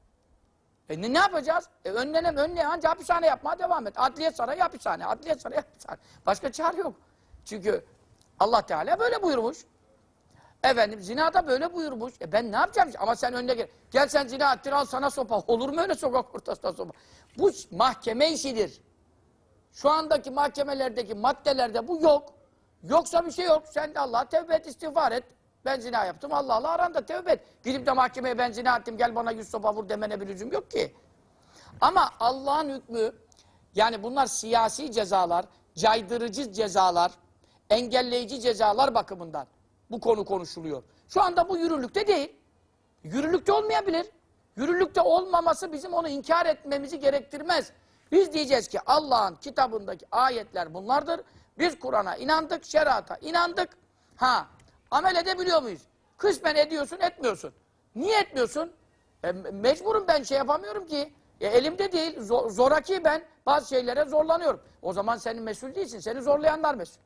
E ne, ne yapacağız? E önlenem önleye anca hapishane yapmaya devam et. Adliye sarayı hapishane, adliye sarayı hapishane. Başka çare yok. Çünkü Allah Teala böyle buyurmuş. Efendim zinada böyle buyurmuş. E ben ne yapacağım? Ama sen önüne gel. Gel sen zina ettir al sana sopa. Olur mu öyle sokak ortasında sopa? Bu mahkeme işidir. Şu andaki mahkemelerdeki maddelerde bu yok. Yoksa bir şey yok. Sen de Allah'a tevbe et, istiğfar et. Ben zina yaptım. Allah'la aranda tevbe et. Gidip de mahkemeye ben zina ettim gel bana yüz sopa vur demene bir lüzum yok ki. Ama Allah'ın hükmü yani bunlar siyasi cezalar, caydırıcı cezalar, engelleyici cezalar bakımından bu konu konuşuluyor. Şu anda bu yürürlükte değil. Yürürlükte olmayabilir. Yürürlükte olmaması bizim onu inkar etmemizi gerektirmez. Biz diyeceğiz ki Allah'ın kitabındaki ayetler bunlardır. Biz Kur'an'a inandık, şeriata inandık. Ha, amel edebiliyor muyuz? Kısmen ediyorsun, etmiyorsun. Niye etmiyorsun? E, mecburum ben şey yapamıyorum ki. E, elimde değil, zor, zoraki ben bazı şeylere zorlanıyorum. O zaman senin mesul değilsin, seni zorlayanlar mesul.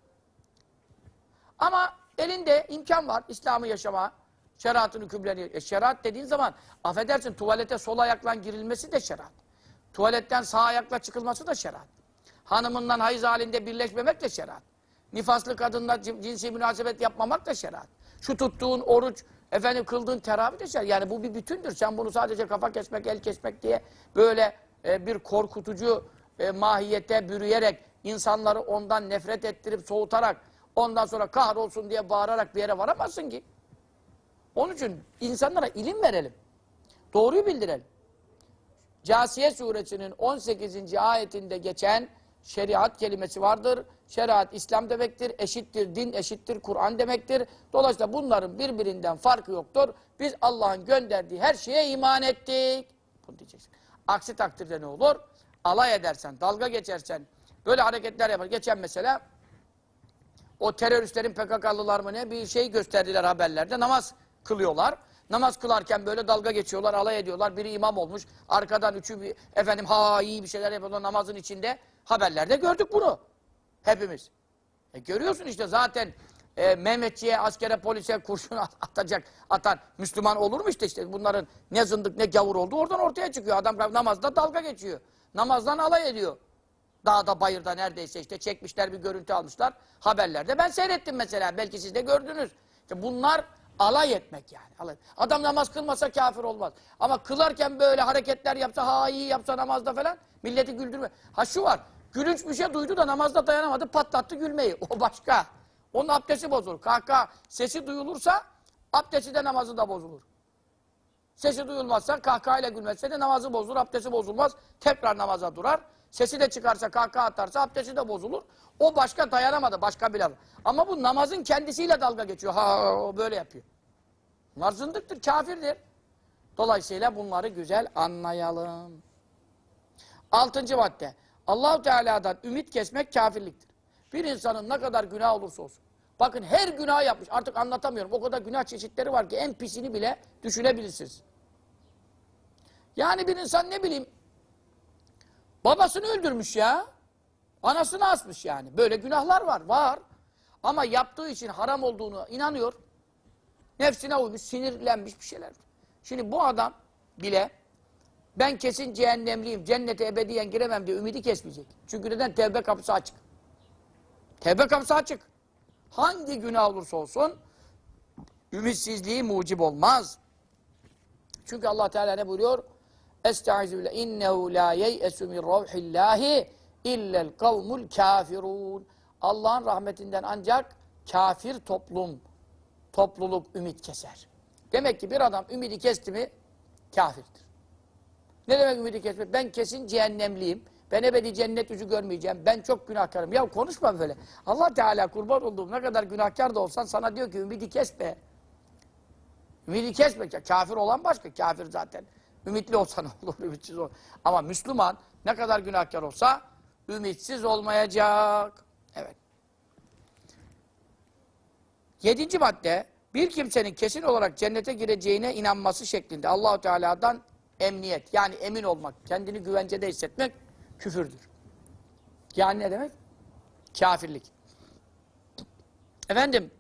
Ama elinde imkan var İslam'ı yaşama, şeriatın hükümlerini. E, şeriat dediğin zaman affedersin tuvalete sol ayakla girilmesi de şeriat. Tuvaletten sağ ayakla çıkılması da şeriat. Hanımından hayız halinde birleşmemek de şeriat. Nifaslı kadınla cinsi münasebet yapmamak da şeriat. Şu tuttuğun oruç, efendim kıldığın teravih de şeriat. Yani bu bir bütündür. Sen bunu sadece kafa kesmek, el kesmek diye böyle e, bir korkutucu e, mahiyete bürüyerek insanları ondan nefret ettirip soğutarak ondan sonra kahrolsun diye bağırarak bir yere varamazsın ki. Onun için insanlara ilim verelim. Doğruyu bildirelim. Câsiye suresinin on sekizinci ayetinde geçen şeriat kelimesi vardır. Şeriat İslam demektir, eşittir, din eşittir, Kur'an demektir. Dolayısıyla bunların birbirinden farkı yoktur. Biz Allah'ın gönderdiği her şeye iman ettik. Bunu diyeceksin. Aksi takdirde ne olur? Alay edersen, dalga geçersen, böyle hareketler yapar. Geçen mesela o teröristlerin P K K'lılar mı ne bir şey gösterdiler haberlerde. Namaz kılıyorlar. Namaz kılarken böyle dalga geçiyorlar, alay ediyorlar. Biri imam olmuş. Arkadan üçü bir, efendim ha iyi bir şeyler yapıyorlar namazın içinde. Haberlerde gördük bunu. Hepimiz. E görüyorsun işte zaten e, Mehmetçiye, askere, polise kurşun atacak, atan Müslüman olur mu işte işte bunların ne zındık ne gavur olduğu oradan ortaya çıkıyor. Adam namazda dalga geçiyor. Namazdan alay ediyor. Dağda bayırda neredeyse işte çekmişler bir görüntü almışlar. Haberlerde ben seyrettim mesela. Belki siz de gördünüz. İşte bunlar alay etmek yani. Alay. Adam namaz kılmasa kafir olmaz. Ama kılarken böyle hareketler yapsa, ha iyi yapsa namazda falan milleti güldürme. Ha şu var. Gülünç bir şey duydu da namazda dayanamadı, patlattı gülmeyi. O başka. Onun abdesti bozulur. Kahkaha sesi duyulursa abdesti de namazı da bozulur. Sesi duyulmazsa kahkahayla gülmezse de namazı bozulur, abdesti bozulmaz. Tekrar namaza durar. Sesi de çıkarsa, kahkaha atarsa abdesti de bozulur. O başka dayanamadı, başka bir laf. Ama bu namazın kendisiyle dalga geçiyor. Ha o böyle yapıyor. Bunlar zındıktır, kafirdir. Dolayısıyla bunları güzel anlayalım. Altıncı madde. Allah-u Teala'dan ümit kesmek kafirliktir. Bir insanın ne kadar günah olursa olsun. Bakın her günah yapmış. Artık anlatamıyorum. O kadar günah çeşitleri var ki en pisini bile düşünebilirsiniz. Yani bir insan ne bileyim babasını öldürmüş ya. Anasını asmış yani. Böyle günahlar var. Var. Ama yaptığı için haram olduğunu inanıyor. Nefsine uymuş, sinirlenmiş bir şeyler. Şimdi bu adam bile ben kesin cehennemliyim, cennete ebediyen giremem diye ümidi kesmeyecek. Çünkü neden? Tevbe kapısı açık. Tevbe kapısı açık. Hangi günah olursa olsun ümitsizliği mucib olmaz. Çünkü Allah Teala ne buyuruyor? Estaizu billah innehu la yeyesu min ruhillahi illel kavmul kafirun. Allah'ın rahmetinden ancak kafir toplum, topluluk ümit keser. Demek ki bir adam ümidi kesti mi kafirdir. Ne demek ümidi kesmek? Ben kesin cehennemliyim. Ben ebedi cennet yüzü görmeyeceğim. Ben çok günahkarım. Ya konuşma böyle. Allah Teala kurban olduğum ne kadar günahkar da olsan sana diyor ki ümidi kesme. Ümidi kesme. Kafir olan başka. Kafir zaten. Ümitli olsa ne olur, ümitsiz olur. Ama Müslüman ne kadar günahkar olsa ümitsiz olmayacak. Evet. Yedinci madde, bir kimsenin kesin olarak cennete gireceğine inanması şeklinde Allah-u Teala'dan emniyet, yani emin olmak, kendini güvencede hissetmek küfürdür. Yani ne demek? Kafirlik. Efendim,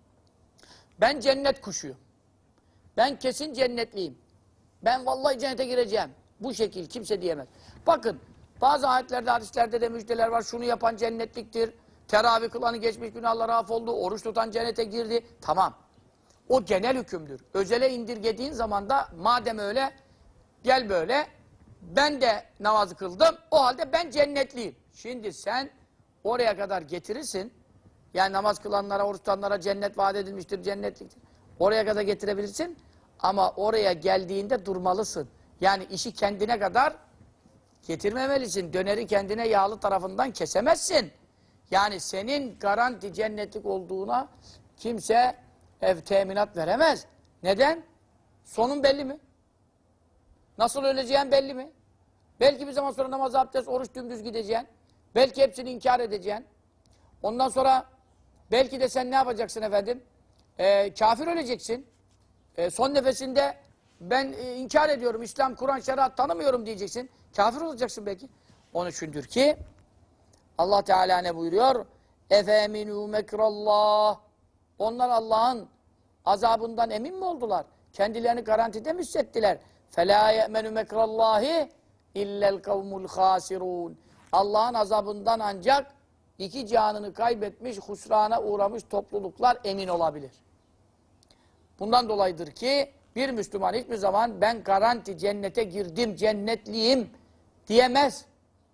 ben cennet kuşuyum. Ben kesin cennetliyim. Ben vallahi cennete gireceğim. Bu şekil kimse diyemez. Bakın, bazı ayetlerde, hadislerde de müjdeler var. Şunu yapan cennetliktir. Teravih kılanı geçmiş günahları affoldu. Oruç tutan cennete girdi. Tamam. O genel hükümdür. Özele indirgediğin zaman da madem öyle gel böyle ben de namazı kıldım. O halde ben cennetliyim. Şimdi sen oraya kadar getirirsin. Yani namaz kılanlara, oruç tutanlara cennet vaat edilmiştir, cennetliktir. Oraya kadar getirebilirsin. Ama oraya geldiğinde durmalısın. Yani işi kendine kadar getirmemelisin. Döneri kendine yağlı tarafından kesemezsin. Yani senin garanti cennetlik olduğuna kimse ev teminat veremez. Neden? Sonun belli mi? Nasıl öleceğin belli mi? Belki bir zaman sonra namaz, abdest, oruç dümdüz gideceksin. Belki hepsini inkar edeceksin. Ondan sonra belki de sen ne yapacaksın efendim? Ee, kafir öleceksin. Ee, son nefesinde ben e, inkar ediyorum, İslam, Kur'an, şeriat tanımıyorum diyeceksin. Kafir olacaksın belki. Onun içindir ki Allah Teala ne buyuruyor? Efeminû mekrallah. Onlar Allah'ın azabından emin mi oldular? Kendilerini garantide mi hissettiler? فَلَا يَأْمَنُ مَكْرَ اللّٰهِ اِلَّا الْقَوْمُ الْخَاسِرُونَ. Allah'ın azabından ancak iki canını kaybetmiş, husrana uğramış topluluklar emin olabilir. Bundan dolayıdır ki bir Müslüman hiçbir zaman ben garanti cennete girdim, cennetliyim diyemez.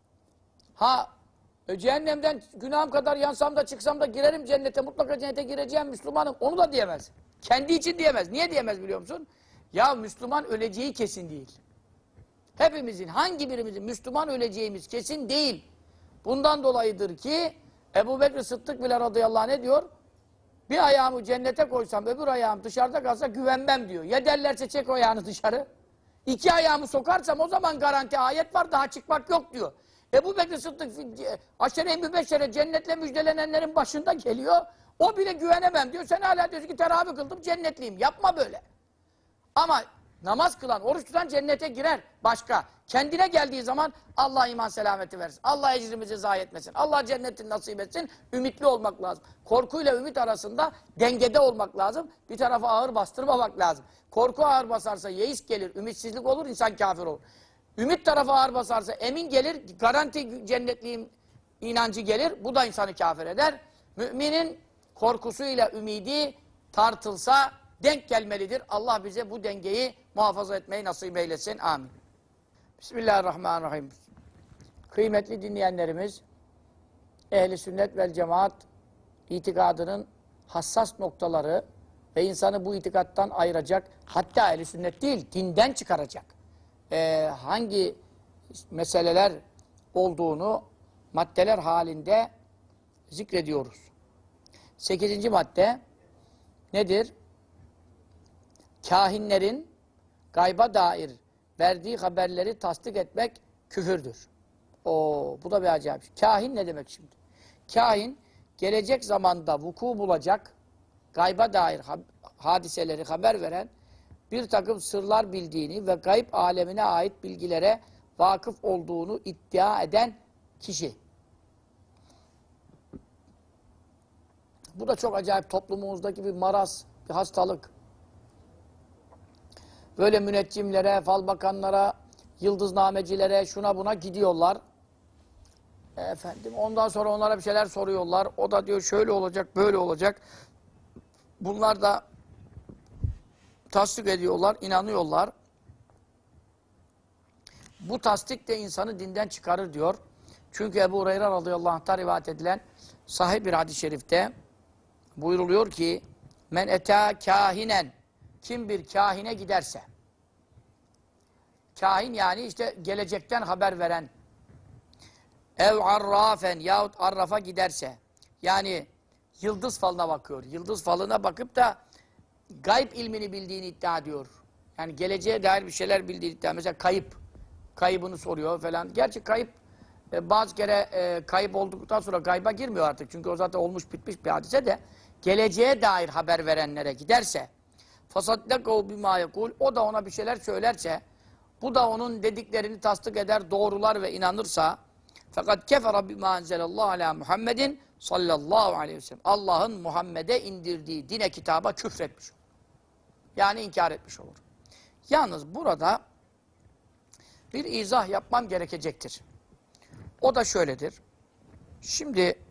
Ha e, cehennemden günahım kadar yansam da çıksam da girerim cennete, mutlaka cennete gireceğim Müslümanım. Onu da diyemez. Kendi için diyemez. Niye diyemez biliyor musun? Ya Müslüman öleceği kesin değil. Hepimizin, hangi birimizin Müslüman öleceğimiz kesin değil. Bundan dolayıdır ki Ebu Bekir Sıddık bile radıyallahu anh ne diyor? Bir ayağımı cennete koysam öbür ayağım dışarıda kalsa güvenmem diyor. Ya derlerse çek o ayağını dışarı. İki ayağımı sokarsam o zaman garanti ayet var daha çıkmak yok diyor. Ebu Bekir Sıddık aşere-i mübeşşere cennetle müjdelenenlerin başında geliyor. O bile güvenemem diyor. Sen hala diyorsun ki teravih kıldım cennetliyim. Yapma böyle. Ama Namaz kılan, oruç tutan cennete girer. Başka. Kendine geldiği zaman Allah iman selameti versin. Allah ecrimizi zayi etmesin. Allah cennetini nasip etsin. Ümitli olmak lazım. Korkuyla ümit arasında dengede olmak lazım. Bir tarafa ağır bastırmamak lazım. Korku ağır basarsa yeis gelir, ümitsizlik olur, insan kafir olur. Ümit tarafı ağır basarsa emin gelir, garanti cennetliyim inancı gelir. Bu da insanı kafir eder. Müminin korkusuyla ümidi tartılsa denk gelmelidir. Allah bize bu dengeyi muhafaza etmeyi nasip eylesin. Amin. Bismillahirrahmanirrahim. Kıymetli dinleyenlerimiz, ehli sünnet vel cemaat itikadının hassas noktaları ve insanı bu itikattan ayıracak, hatta ehli sünnet değil, dinden çıkaracak Ee, hangi meseleler olduğunu maddeler halinde zikrediyoruz. Sekizinci madde nedir? Kahinlerin gayba dair verdiği haberleri tasdik etmek küfürdür. Oo, bu da bir acayip. Kahin ne demek şimdi? Kahin, gelecek zamanda vuku bulacak, gayba dair hadiseleri haber veren, bir takım sırlar bildiğini ve gayb alemine ait bilgilere vakıf olduğunu iddia eden kişi. Bu da çok acayip, toplumumuzdaki bir maraz, bir hastalık. Böyle müneccimlere, fal bakanlara, yıldıznamecilere, şuna buna gidiyorlar. E efendim, ondan sonra onlara bir şeyler soruyorlar. O da diyor şöyle olacak, böyle olacak. Bunlar da tasdik ediyorlar, inanıyorlar. Bu tasdik de insanı dinden çıkarır diyor. Çünkü Ebu Hureyre radıyallahu anh'ta rivayet edilen sahih bir hadis-i şerifte buyruluyor ki men etâ kâhinen, kim bir kahine giderse, kahin yani işte gelecekten haber veren, ev arrafen yahut arrafa giderse, yani yıldız falına bakıyor. Yıldız falına bakıp da gayb ilmini bildiğini iddia ediyor. Yani geleceğe dair bir şeyler bildiğini iddia. Mesela kayıp. Kaybını soruyor falan. Gerçi kayıp e, bazı kere e, kayıp olduktan sonra gayba girmiyor artık. Çünkü o zaten olmuş bitmiş bir hadise de geleceğe dair haber verenlere giderse fasaddekû bimâ yekûl, o da ona bir şeyler söylerse, bu da onun dediklerini tasdik eder, doğrular ve inanırsa fakat kefere bimâ enzelallahu alâ Muhammedin sallallahu aleyhi ve sellem, Allah'ın Muhammed'e indirdiği dine, kitaba küfretmiş olur. Yani inkar etmiş olur. Yalnız burada bir izah yapmam gerekecektir. O da şöyledir. Şimdi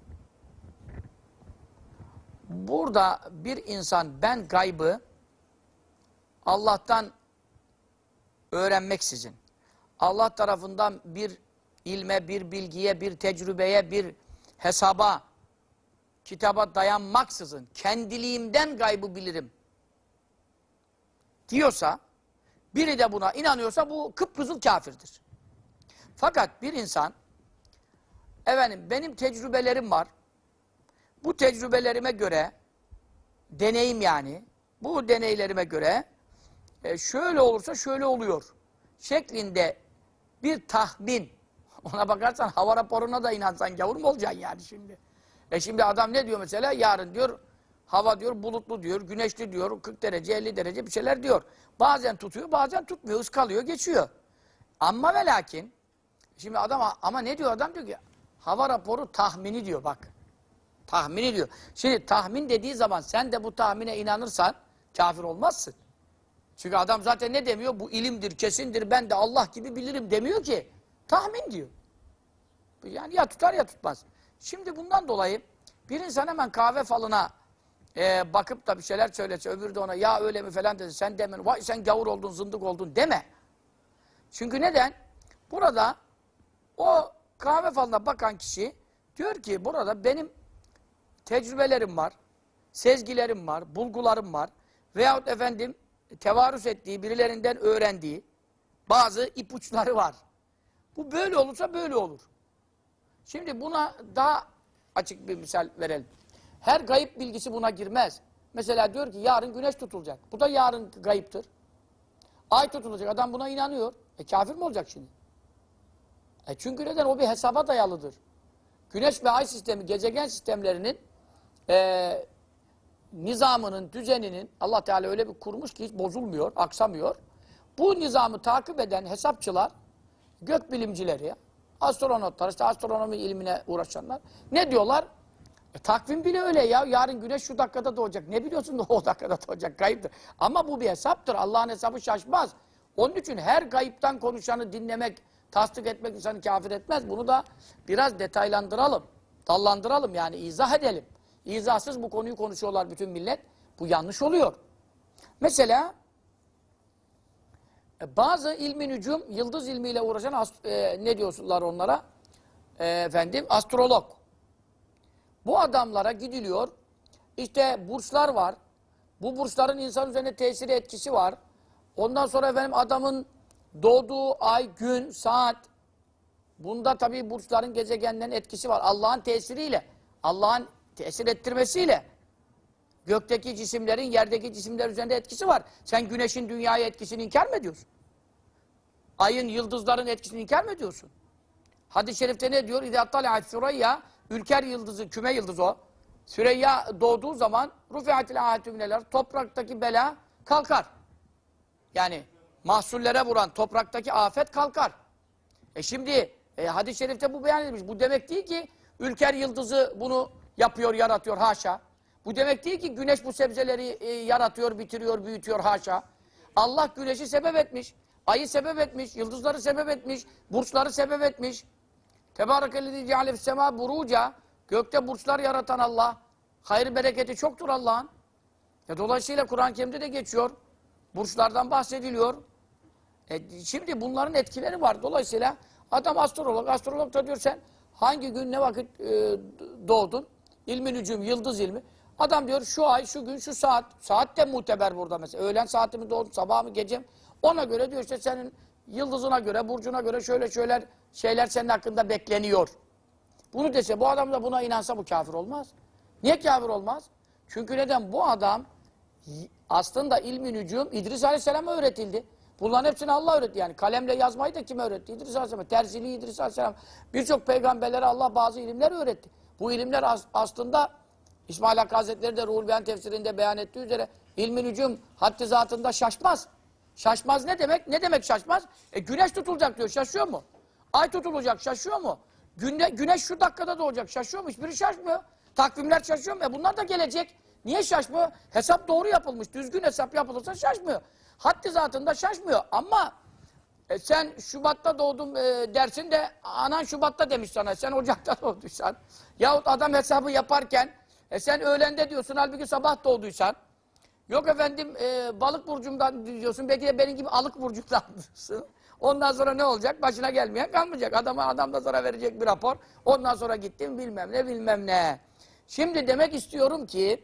burada bir insan ben gaybı Allah'tan öğrenmeksizin, Allah tarafından bir ilme, bir bilgiye, bir tecrübeye, bir hesaba, kitaba dayanmaksızın kendiliğimden gaybı bilirim diyorsa, biri de buna inanıyorsa bu kıpkızıl kafirdir. Fakat bir insan, efendim benim tecrübelerim var, bu tecrübelerime göre, deneyim yani, bu deneylerime göre e, şöyle olursa şöyle oluyor şeklinde bir tahmin, ona bakarsan hava raporuna da inansan gavur mu olacaksın yani şimdi? E şimdi adam ne diyor mesela? Yarın diyor, hava diyor bulutlu diyor, güneşli diyor, kırk derece, elli derece bir şeyler diyor. Bazen tutuyor, bazen tutmuyor, ıskalıyor, geçiyor. Amma ve lakin, şimdi adam, ama ne diyor adam? Diyor ki, hava raporu tahmini diyor bak. Tahmini diyor. Şimdi tahmin dediği zaman sen de bu tahmine inanırsan kafir olmazsın. Çünkü adam zaten ne demiyor? Bu ilimdir, kesindir, ben de Allah gibi bilirim demiyor ki. Tahmin diyor. Yani ya tutar ya tutmaz. Şimdi bundan dolayı bir insan hemen kahve falına e, bakıp da bir şeyler söylese, öbürü de ona ya öyle mi falan dedi, sen demen, vay sen gavur oldun, zındık oldun deme. Çünkü neden? Burada o kahve falına bakan kişi diyor ki burada benim tecrübelerim var, sezgilerim var, bulgularım var veyahut efendim tevarüs ettiği, birilerinden öğrendiği bazı ipuçları var. Bu böyle olursa böyle olur. Şimdi buna daha açık bir misal verelim. Her gayip bilgisi buna girmez. Mesela diyor ki yarın güneş tutulacak. Bu da yarın gayiptir. Ay tutulacak. Adam buna inanıyor. E kafir mi olacak şimdi? E çünkü neden? O bir hesaba dayalıdır. Güneş ve ay sistemi, gezegen sistemlerinin e, nizamının, düzeninin Allah Teala öyle bir kurmuş ki hiç bozulmuyor, aksamıyor. Bu nizamı takip eden hesapçılar, gökbilimcileri, astronotlar, işte astronomi ilmine uğraşanlar ne diyorlar? E, takvim bile öyle ya. Yarın güneş şu dakikada doğacak. Ne biliyorsun da o dakikada doğacak? Kayıptır. Ama bu bir hesaptır. Allah'ın hesabı şaşmaz. Onun için her kayıptan konuşanı dinlemek, tasdik etmek insanı kafir etmez. Bunu da biraz detaylandıralım. Dallandıralım yani izah edelim. İzahsız bu konuyu konuşuyorlar bütün millet. Bu yanlış oluyor. Mesela e, bazı ilmi nücum, yıldız ilmiyle uğraşan e, ne diyorlar onlara? E, efendim astrolog. Bu adamlara gidiliyor. İşte burçlar var. Bu burçların insan üzerine tesiri etkisi var. Ondan sonra efendim adamın doğduğu ay, gün, saat. Bunda tabii burçların, gezegenlerin etkisi var. Allah'ın tesiriyle, Allah'ın tesir ettirmesiyle gökteki cisimlerin yerdeki cisimler üzerinde etkisi var. Sen güneşin dünyaya etkisini inkar mı ediyorsun? Ayın, yıldızların etkisini inkar mı ediyorsun? Hadis-i şerifte ne diyor? İzâ tala'at Süreyya, ülker yıldızı, küme yıldızı o. Süreyya doğduğu zaman rufi'atil âhetü mineler, topraktaki bela kalkar. Yani mahsullere vuran topraktaki afet kalkar. E şimdi e, hadis-i şerifte bu beyan edilmiş. Bu demek değil ki ülker yıldızı bunu yapıyor, yaratıyor, haşa. Bu demek değil ki güneş bu sebzeleri e, yaratıyor, bitiriyor, büyütüyor, haşa. Allah güneşi sebep etmiş, ayı sebep etmiş, yıldızları sebep etmiş, burçları sebep etmiş. Tebârekellezî ceale fissemâ buruca, gökte burçlar yaratan Allah. Hayır bereketi çoktur Allah'ın. E, dolayısıyla Kur'an-ı Kerim'de de geçiyor. Burçlardan bahsediliyor. E, şimdi bunların etkileri var. Dolayısıyla adam astrolog. Astrolog da diyor sen hangi gün ne vakit e, doğdun? İlmi nücum, yıldız ilmi. Adam diyor şu ay, şu gün, şu saat. Saat de muteber burada mesela. Öğlen saati mi doğdun, sabah mı, gece mi? Ona göre diyor işte senin yıldızına göre, burcuna göre şöyle şöyle şeyler senin hakkında bekleniyor. Bunu dese, bu adam da buna inansa bu kafir olmaz. Niye kafir olmaz? Çünkü neden? Bu adam aslında ilmi nücum İdris Aleyhisselam'a öğretildi. Bunların hepsini Allah öğretti. Yani kalemle yazmayı da kim öğretti? İdris Aleyhisselam. Terziliği İdris Aleyhisselam. Birçok peygamberlere Allah bazı ilimler öğretti. Bu ilimler as aslında İsmail Hakkı Hazretleri de Ruhul Beyan tefsirinde beyan ettiği üzere ilmi nücum haddi zatında şaşmaz. Şaşmaz ne demek? Ne demek şaşmaz? E, güneş tutulacak diyor. Şaşıyor mu? Ay tutulacak. Şaşıyor mu? Günde, güneş şu dakikada doğacak. Şaşıyor mu? Hiçbiri şaşmıyor. Takvimler şaşıyor mu? E, bunlar da gelecek. Niye şaşmıyor? Hesap doğru yapılmış. Düzgün hesap yapılırsa şaşmıyor. Haddi zatında şaşmıyor. Ama e, sen Şubat'ta doğdum e, dersin de anan Şubat'ta demiş sana. Sen Ocak'ta doğduysan. Yahut adam hesabı yaparken e, sen öğlende diyorsun. Halbuki sabah doğduysan. Yok efendim e, balık burcumdan diyorsun. Belki de benim gibi alık burcumdan diyorsun. Ondan sonra ne olacak? Başına gelmeyen kalmayacak. Adama adam da sonra verecek bir rapor. Ondan sonra gittim bilmem ne bilmem ne. Şimdi demek istiyorum ki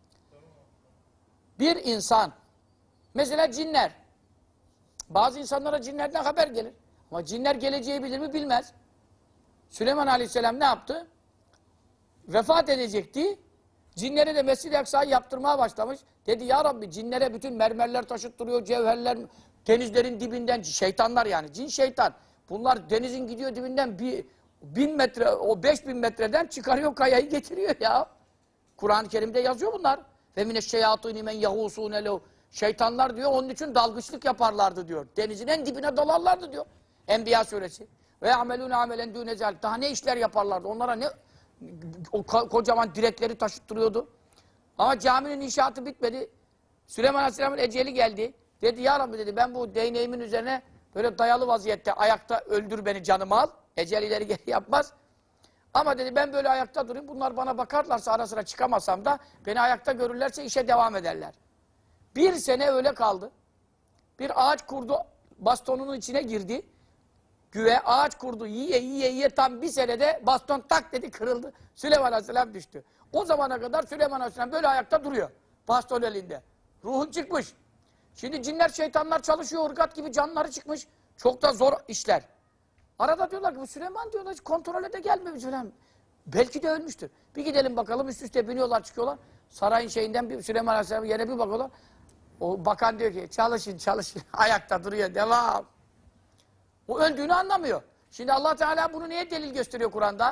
bir insan, mesela cinler. Bazı insanlara cinlerden haber gelir. Ama cinler geleceği bilir mi bilmez. Süleyman Aleyhisselam ne yaptı? Vefat edecekti. Cinlere de Mescid-i Aksa'yı yaptırmaya başlamış. Dedi ya Rabbi cinlere bütün mermerler taşıttırıyor, cevherler, denizlerin dibinden, şeytanlar yani, cin şeytan. Bunlar denizin gidiyor dibinden bir bin metre, o beş bin metreden çıkarıyor kayayı getiriyor ya. Kur'an-ı Kerim'de yazıyor bunlar. Ve mineşşeyâtînî men yahûsûne lehu. Şeytanlar diyor onun için dalgıçlık yaparlardı diyor. Denizin en dibine dalarlardı diyor. Enbiya suresi. Ve ya'melûne amelen dûne zâlik. Daha ne işler yaparlardı? Onlara ne o kocaman direkleri taşıttırıyordu. Ama caminin inşaatı bitmedi. Süleyman Aleyhisselam'ın eceli geldi. Dedi ya Rabbi dedi ben bu değneğimin üzerine böyle dayalı vaziyette ayakta öldür beni canımı al. Ecel ileri geri yapmaz. Ama dedi ben böyle ayakta durayım. Bunlar bana bakarlarsa ara sıra çıkamasam da beni ayakta görürlerse işe devam ederler. Bir sene öyle kaldı. Bir ağaç kurdu bastonunun içine girdi. Güve ağaç kurdu yiye yiye yiye tam bir senede baston tak dedi kırıldı. Süleyman Aleyhisselam düştü. O zamana kadar Süleyman Aleyhisselam böyle ayakta duruyor. Baston elinde. Ruhun çıkmış. Şimdi cinler şeytanlar çalışıyor. Irgat gibi canları çıkmış. Çok da zor işler. Arada diyorlar ki bu Süleyman diyorlar hiç kontrole de gelmemiş falan. Belki de ölmüştür. Bir gidelim bakalım üst üste biniyorlar çıkıyorlar. Sarayın şeyinden bir Süleyman Aleyhisselam'ın yerine bir bakıyorlar. O bakan diyor ki çalışın çalışın. Ayakta duruyor devam. O öldüğünü anlamıyor. Şimdi Allah Teala bunu niye delil gösteriyor Kur'an'da?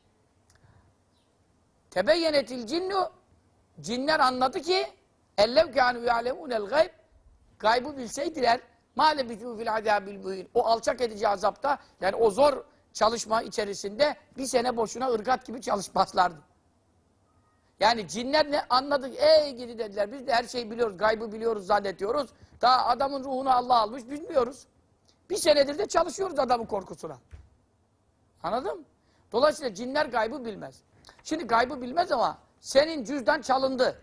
Tebeyyenetil cinnu. Cinler anladı ki ellev kânû yâlemûnel gayb. Gaybı bilseydiler Mâlebithû fil azâbil muhîn. O alçak edici azapta, yani o zor çalışma içerisinde bir sene boşuna ırgat gibi çalışmazlardı. Yani cinler ne anladık? Ey gidi dediler. Biz de her şeyi biliyoruz. Gaybı biliyoruz zannediyoruz. Daha adamın ruhunu Allah almış bilmiyoruz. Bir senedir de çalışıyoruz adamın korkusuna. Anladın mı? Dolayısıyla cinler gaybı bilmez. Şimdi gaybı bilmez ama senin cüzdan çalındı.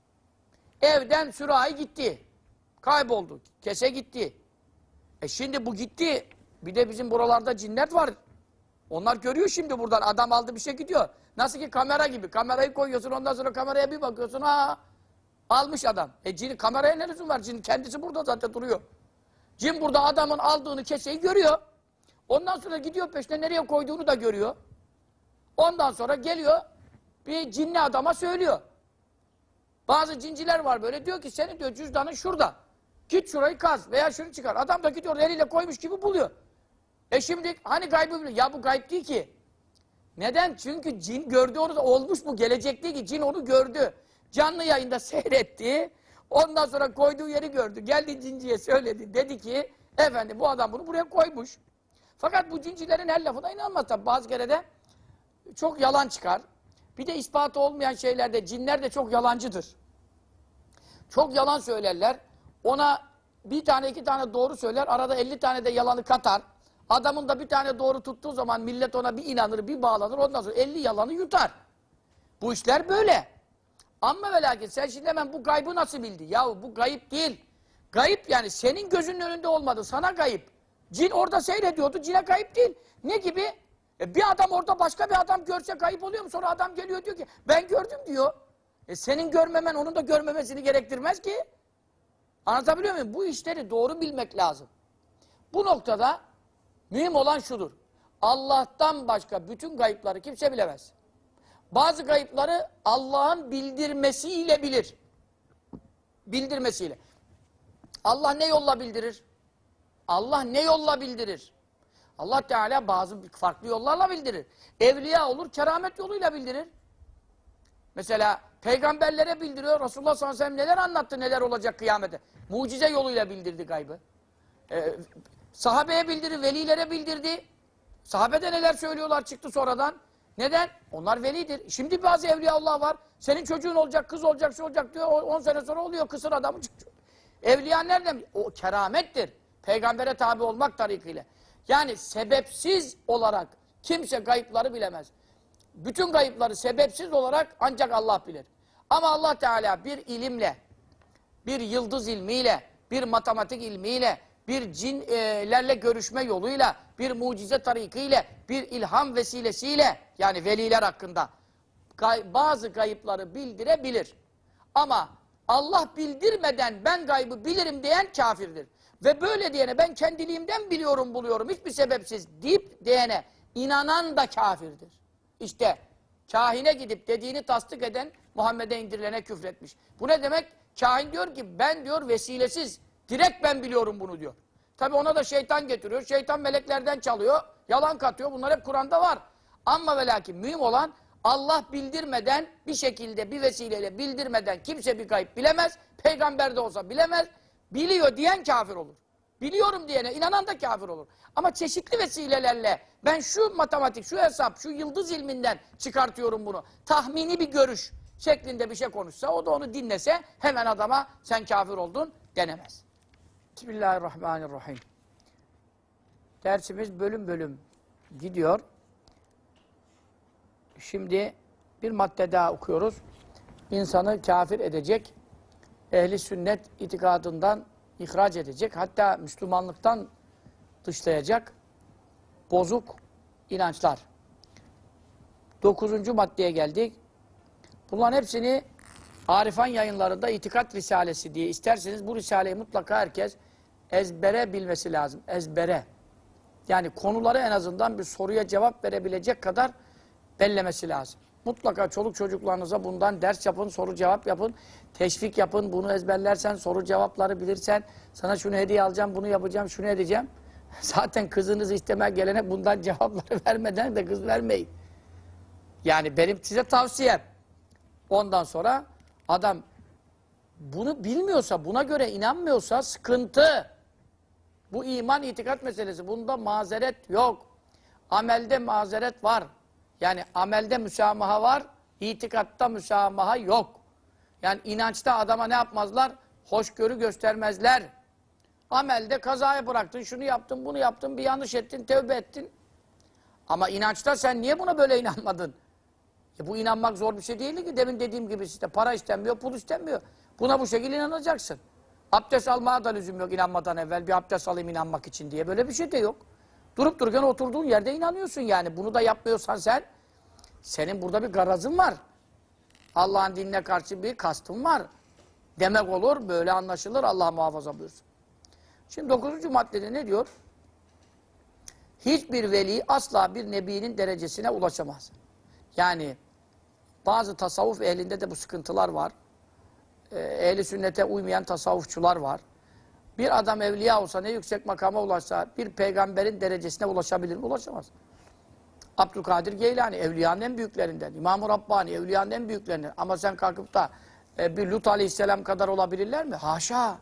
Evden sürahi gitti. Kayboldu. Kese gitti. E şimdi bu gitti. Bir de bizim buralarda cinler var. Onlar görüyor şimdi buradan. Adam aldı bir şey gidiyor. Nasıl ki kamera gibi. Kamerayı koyuyorsun, ondan sonra kameraya bir bakıyorsun. Ha, almış adam. E cin, kameraya ne lüzum var? Cin kendisi burada zaten duruyor. Cin burada adamın aldığını, keseyi görüyor. Ondan sonra gidiyor peşine, nereye koyduğunu da görüyor. Ondan sonra geliyor bir cinli adama söylüyor. Bazı cinciler var böyle, diyor ki senin diyor cüzdanın şurada. Git şurayı kaz veya şunu çıkar. Adam da gidiyor eliyle koymuş gibi buluyor. E şimdi hani gaybı biliyor. Ya bu gayb değil ki. Neden? Çünkü cin gördü onu da, olmuş bu. Gelecek değil ki. Cin onu gördü. Canlı yayında seyretti. Ondan sonra koyduğu yeri gördü. Geldi cinciye söyledi. Dedi ki efendim bu adam bunu buraya koymuş. Fakat bu cincilerin her lafına inanmaz tabi. Bazı kere de çok yalan çıkar. Bir de ispatı olmayan şeylerde cinler de çok yalancıdır. Çok yalan söylerler. Ona bir tane iki tane doğru söyler. Arada elli tane de yalanı katar. Adamın da bir tane doğru tuttuğu zaman millet ona bir inanır, bir bağlanır. Ondan sonra elli yalanı yutar. Bu işler böyle. Ama ve lakin sen şimdi hemen bu gaybı nasıl bildi? Yahu bu gayip değil. Gayip yani senin gözünün önünde olmadı. Sana gayip. Cin orada seyrediyordu. Cine gayip değil. Ne gibi? E bir adam orada başka bir adam görse gayip oluyor mu? Sonra adam geliyor diyor ki ben gördüm diyor. E senin görmemen onun da görmemesini gerektirmez ki. Anlatabiliyor muyum? Bu işleri doğru bilmek lazım. Bu noktada mühim olan şudur. Allah'tan başka bütün gayıpları kimse bilemez. Bazı gayıpları Allah'ın bildirmesiyle bilir. Bildirmesiyle. Allah ne yolla bildirir? Allah ne yolla bildirir? Allah Teala bazı farklı yollarla bildirir. Evliya olur, keramet yoluyla bildirir. Mesela peygamberlere bildiriyor. Resulullah sallallahu aleyhi ve sellem neler anlattı, neler olacak kıyamete. Mucize yoluyla bildirdi gaybı. Ee, sahabeye bildirir, velilere bildirdi. Sahabede neler söylüyorlar çıktı sonradan. Neden? Onlar velidir. Şimdi bazı evliyaullah var. Senin çocuğun olacak, kız olacak, şu olacak diyor. on sene sonra oluyor, kısır adamı çıkıyor. Evliya nereden? O keramettir. Peygambere tabi olmak tarikiyle. Yani sebepsiz olarak kimse gayıpları bilemez. Bütün gayıpları sebepsiz olarak ancak Allah bilir. Ama Allah Teala bir ilimle, bir yıldız ilmiyle, bir matematik ilmiyle, bir cinlerle görüşme yoluyla, bir mucize tarikiyle, bir ilham vesilesiyle, yani veliler hakkında gay bazı gayıpları bildirebilir. Ama Allah bildirmeden ben gaybı bilirim diyen kafirdir. Ve böyle diyene ben kendiliğimden biliyorum buluyorum hiçbir sebepsiz deyip diyene inanan da kafirdir. İşte kahine gidip dediğini tasdik eden Muhammed'e indirilene küfretmiş. Bu ne demek? Kahin diyor ki ben diyor vesilesiz, direkt ben biliyorum bunu diyor. Tabi ona da şeytan getiriyor. Şeytan meleklerden çalıyor, yalan katıyor. Bunlar hep Kur'an'da var. Ama ve lakin mühim olan Allah bildirmeden bir şekilde bir vesileyle bildirmeden kimse bir gayb bilemez. Peygamber de olsa bilemez. Biliyor diyen kafir olur. Biliyorum diyene inanan da kafir olur. Ama çeşitli vesilelerle ben şu matematik, şu hesap, şu yıldız ilminden çıkartıyorum bunu. Tahmini bir görüş şeklinde bir şey konuşsa, o da onu dinlese hemen adama sen kafir oldun denemez. Bismillahirrahmanirrahim. Dersimiz bölüm bölüm gidiyor. Şimdi bir madde daha okuyoruz. İnsanı kafir edecek, ehli sünnet itikadından ihraç edecek, hatta Müslümanlıktan dışlayacak bozuk inançlar. Dokuzuncu maddeye geldik. Bunların hepsini Arifan yayınlarında İtikat Risalesi diye, isterseniz bu Risaleyi mutlaka herkes ezbere bilmesi lazım. Ezbere. Yani konuları en azından bir soruya cevap verebilecek kadar bellemesi lazım. Mutlaka çoluk çocuklarınıza bundan ders yapın, soru cevap yapın, teşvik yapın. Bunu ezberlersen, soru cevapları bilirsen, sana şunu hediye alacağım, bunu yapacağım, şunu edeceğim. Zaten kızınızı istemeye gelene bundan cevapları vermeden de kız vermeyin. Yani benim size tavsiyem. Ondan sonra adam bunu bilmiyorsa, buna göre inanmıyorsa sıkıntı. Bu iman, itikat meselesi. Bunda mazeret yok. Amelde mazeret var. Yani amelde müsamaha var, itikatta müsamaha yok. Yani inançta adama ne yapmazlar? Hoşgörü göstermezler. Amelde kazaya bıraktın, şunu yaptın, bunu yaptın, bir yanlış ettin, tevbe ettin. Ama inançta sen niye buna böyle inanmadın? E bu inanmak zor bir şey değil ki. Demin dediğim gibi işte para istenmiyor, pul istenmiyor. Buna bu şekilde inanacaksın. Abdest almaya da lüzum yok inanmadan evvel. Bir abdest alayım inanmak için diye. Böyle bir şey de yok. Durup dururken oturduğun yerde inanıyorsun yani. Bunu da yapmıyorsan sen, senin burada bir garazın var. Allah'ın dinine karşı bir kastın var. Demek olur, böyle anlaşılır. Allah muhafaza buyursun. Şimdi dokuzuncu maddede ne diyor? Hiçbir veli asla bir nebinin derecesine ulaşamaz. Yani bazı tasavvuf ehlinde de bu sıkıntılar var. Ehli sünnete uymayan tasavvufçular var. Bir adam evliya olsa, ne yüksek makama ulaşsa, bir peygamberin derecesine ulaşabilir mi? Ulaşamaz. Abdülkadir Geylani, evliyanın en büyüklerinden. İmam-ı Rabbani, evliyanın en büyüklerinden. Ama sen kalkıp da e, bir Lut Aleyhisselam kadar olabilirler mi? Haşa!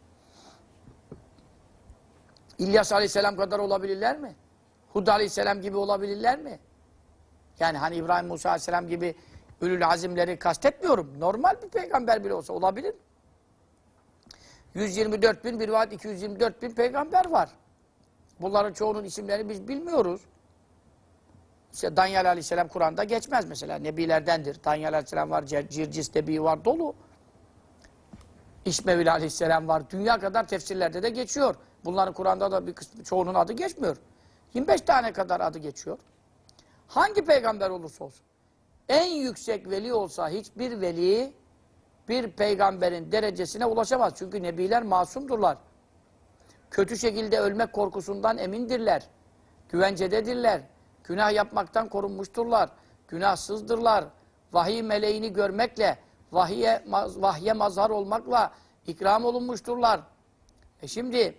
İlyas Aleyhisselam kadar olabilirler mi? Hud Aleyhisselam gibi olabilirler mi? Yani hani İbrahim Musa Aleyhisselam gibi ülül azimleri kastetmiyorum. Normal bir peygamber bile olsa olabilir. yüz yirmi dört bin, bir rivayet iki yüz yirmi dört bin peygamber var. Bunların çoğunun isimlerini biz bilmiyoruz. İşte Danyal Aleyhisselam Kur'an'da geçmez mesela. Nebilerdendir. Danyal Aleyhisselam var, Circis Nebi var, dolu. İşmevil Aleyhisselam var. Dünya kadar tefsirlerde de geçiyor. Bunların Kur'an'da da bir kısmı, çoğunun adı geçmiyor. yirmi beş tane kadar adı geçiyor. Hangi peygamber olursa olsun, en yüksek veli olsa hiçbir veli bir peygamberin derecesine ulaşamaz. Çünkü nebiler masumdurlar. Kötü şekilde ölmek korkusundan emindirler. Güvencededirler. Günah yapmaktan korunmuşturlar. Günahsızdırlar. Vahiy meleğini görmekle, vahiye, vahye mazhar olmakla ikram olunmuşturlar. E şimdi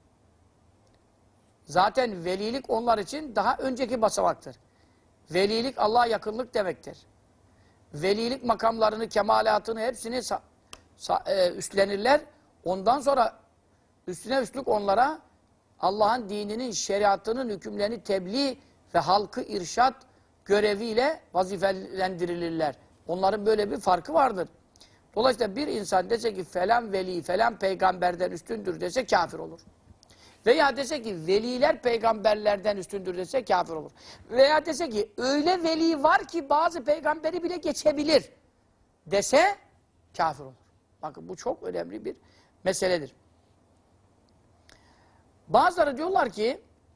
zaten velilik onlar için daha önceki basamaktır. Velilik Allah'a yakınlık demektir. Velilik makamlarını, kemalatını hepsini e, üstlenirler. Ondan sonra üstüne üstlük onlara Allah'ın dininin, şeriatının hükümlerini tebliğ ve halkı irşat göreviyle vazifelendirilirler. Onların böyle bir farkı vardır. Dolayısıyla bir insan dese ki falan veli, falan peygamberden üstündür dese kafir olur. Veya dese ki veliler peygamberlerden üstündür dese kafir olur. Veya dese ki öyle veli var ki bazı peygamberi bile geçebilir dese kafir olur. Bakın bu çok önemli bir meseledir. Bazıları diyorlar ki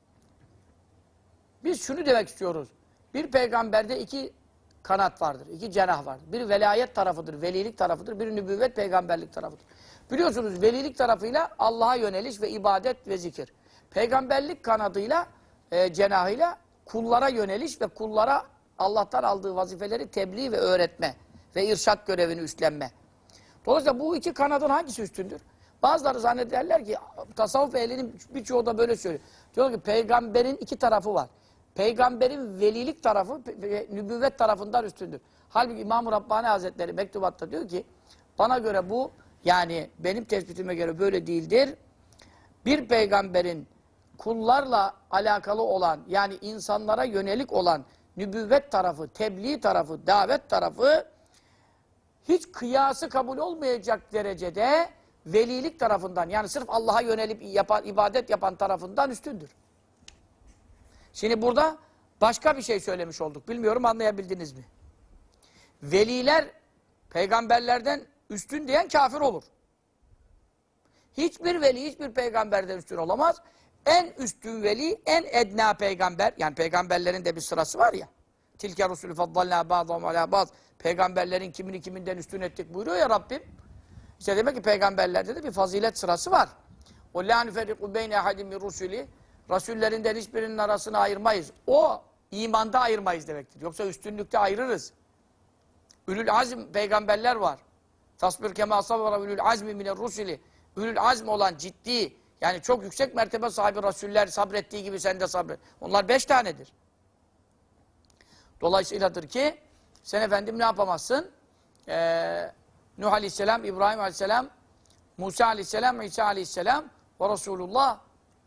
biz şunu demek istiyoruz. Bir peygamberde iki kanat vardır, iki cenah vardır. Bir velayet tarafıdır, velilik tarafıdır. Bir nübüvvet, peygamberlik tarafıdır. Biliyorsunuz velilik tarafıyla Allah'a yöneliş ve ibadet ve zikir. Peygamberlik kanadıyla, e, cenahıyla kullara yöneliş ve kullara Allah'tan aldığı vazifeleri tebliğ ve öğretme ve irşat görevini üstlenme. Dolayısıyla bu iki kanadın hangisi üstündür? Bazıları zannederler ki, tasavvuf ehlinin birçoğu da böyle söylüyor. Diyor ki peygamberin iki tarafı var. Peygamberin velilik tarafı, nübüvvet tarafından üstündür. Halbuki İmam-ı Rabbani Hazretleri mektubatta diyor ki, bana göre bu, yani benim tespitime göre böyle değildir. Bir peygamberin kullarla alakalı olan, yani insanlara yönelik olan nübüvvet tarafı, tebliğ tarafı, davet tarafı, hiç kıyası kabul olmayacak derecede velilik tarafından, yani sırf Allah'a yönelip yapan, ibadet yapan tarafından üstündür. Şimdi burada başka bir şey söylemiş olduk. Bilmiyorum anlayabildiniz mi? Veliler peygamberlerden üstün diyen kafir olur. Hiçbir veli, hiçbir peygamberden üstün olamaz. En üstün veli, en edna peygamber, yani peygamberlerin de bir sırası var ya. Tilke rusulü faddalna ba'dahum ala ba'd. Peygamberlerin kimini kiminden üstün ettik buyuruyor ya Rabbim. İşte demek ki peygamberlerde de bir fazilet sırası var. O la nüferriku beyne ahadim min rusuli. Rasullerinden hiçbirinin arasını ayırmayız. O imanda ayırmayız demektir. Yoksa üstünlükte ayırırız. Ülül azm peygamberler var. Tasbir kema sabara ülül azmi miner rusuli. Ülül azm olan ciddi, yani çok yüksek mertebe sahibi rasuller sabrettiği gibi sen de sabret. Onlar beş tanedir. Dolayısıyladır ki sen efendim ne yapamazsın? Ee, Nuh Aleyhisselam, İbrahim Aleyhisselam, Musa Aleyhisselam, İsa Aleyhisselam ve Resulullah.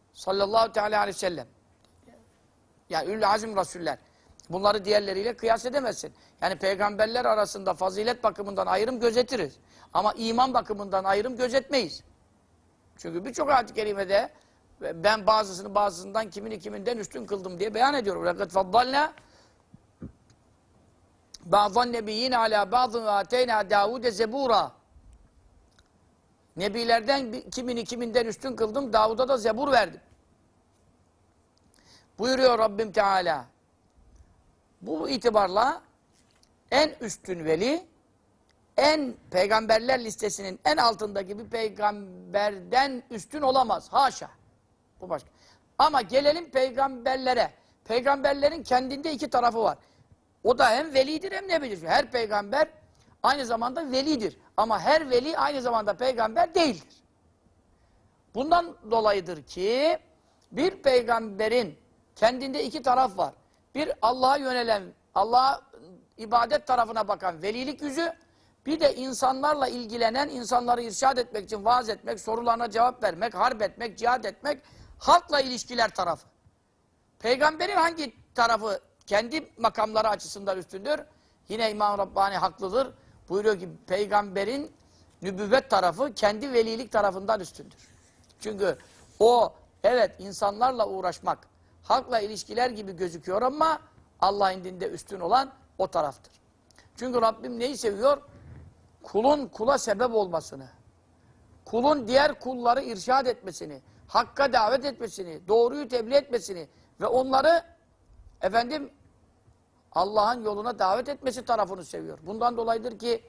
Sallallahu teala aleyhi ve sellem. Yani ül azim rasuller. Bunları diğerleriyle kıyas edemezsin. Yani peygamberler arasında fazilet bakımından ayrım gözetiriz. Ama iman bakımından ayrım gözetmeyiz. Çünkü birçok ayet-i kerimede ben bazısını bazısından kimini kiminden üstün kıldım diye beyan ediyorum. لَقَدْ فَضَّلْنَا بَعْضَ النَّبِيِّينَ عَلَى بَعْضٍ وَاَتَيْنَا دَاوُدَ زَبُورًا. Nebilerden kimini kiminden üstün kıldım, Davud'a da zebur verdim. Buyuruyor Rabbim Teala. Bu itibarla en üstün veli, en peygamberler listesinin en altındaki bir peygamberden üstün olamaz. Haşa. Bu başka. Ama gelelim peygamberlere. Peygamberlerin kendinde iki tarafı var. O da hem velidir hem nebidir. Her peygamber aynı zamanda velidir. Ama her veli aynı zamanda peygamber değildir. Bundan dolayıdır ki bir peygamberin kendinde iki taraf var. Bir Allah'a yönelen, Allah'a ibadet tarafına bakan velilik yüzü, bir de insanlarla ilgilenen, insanları irşad etmek için vaaz etmek, sorularına cevap vermek, harp etmek, cihad etmek, halkla ilişkiler tarafı. Peygamberin hangi tarafı kendi makamları açısından üstündür? Yine İmam Rabbani haklıdır. Buyuruyor ki peygamberin nübüvvet tarafı kendi velilik tarafından üstündür. Çünkü o evet insanlarla uğraşmak, halkla ilişkiler gibi gözüküyor ama Allah indinde üstün olan o taraftır. Çünkü Rabbim neyi seviyor? Kulun kula sebep olmasını, kulun diğer kulları irşad etmesini, hakka davet etmesini, doğruyu tebliğ etmesini ve onları efendim Allah'ın yoluna davet etmesi tarafını seviyor. Bundan dolayıdır ki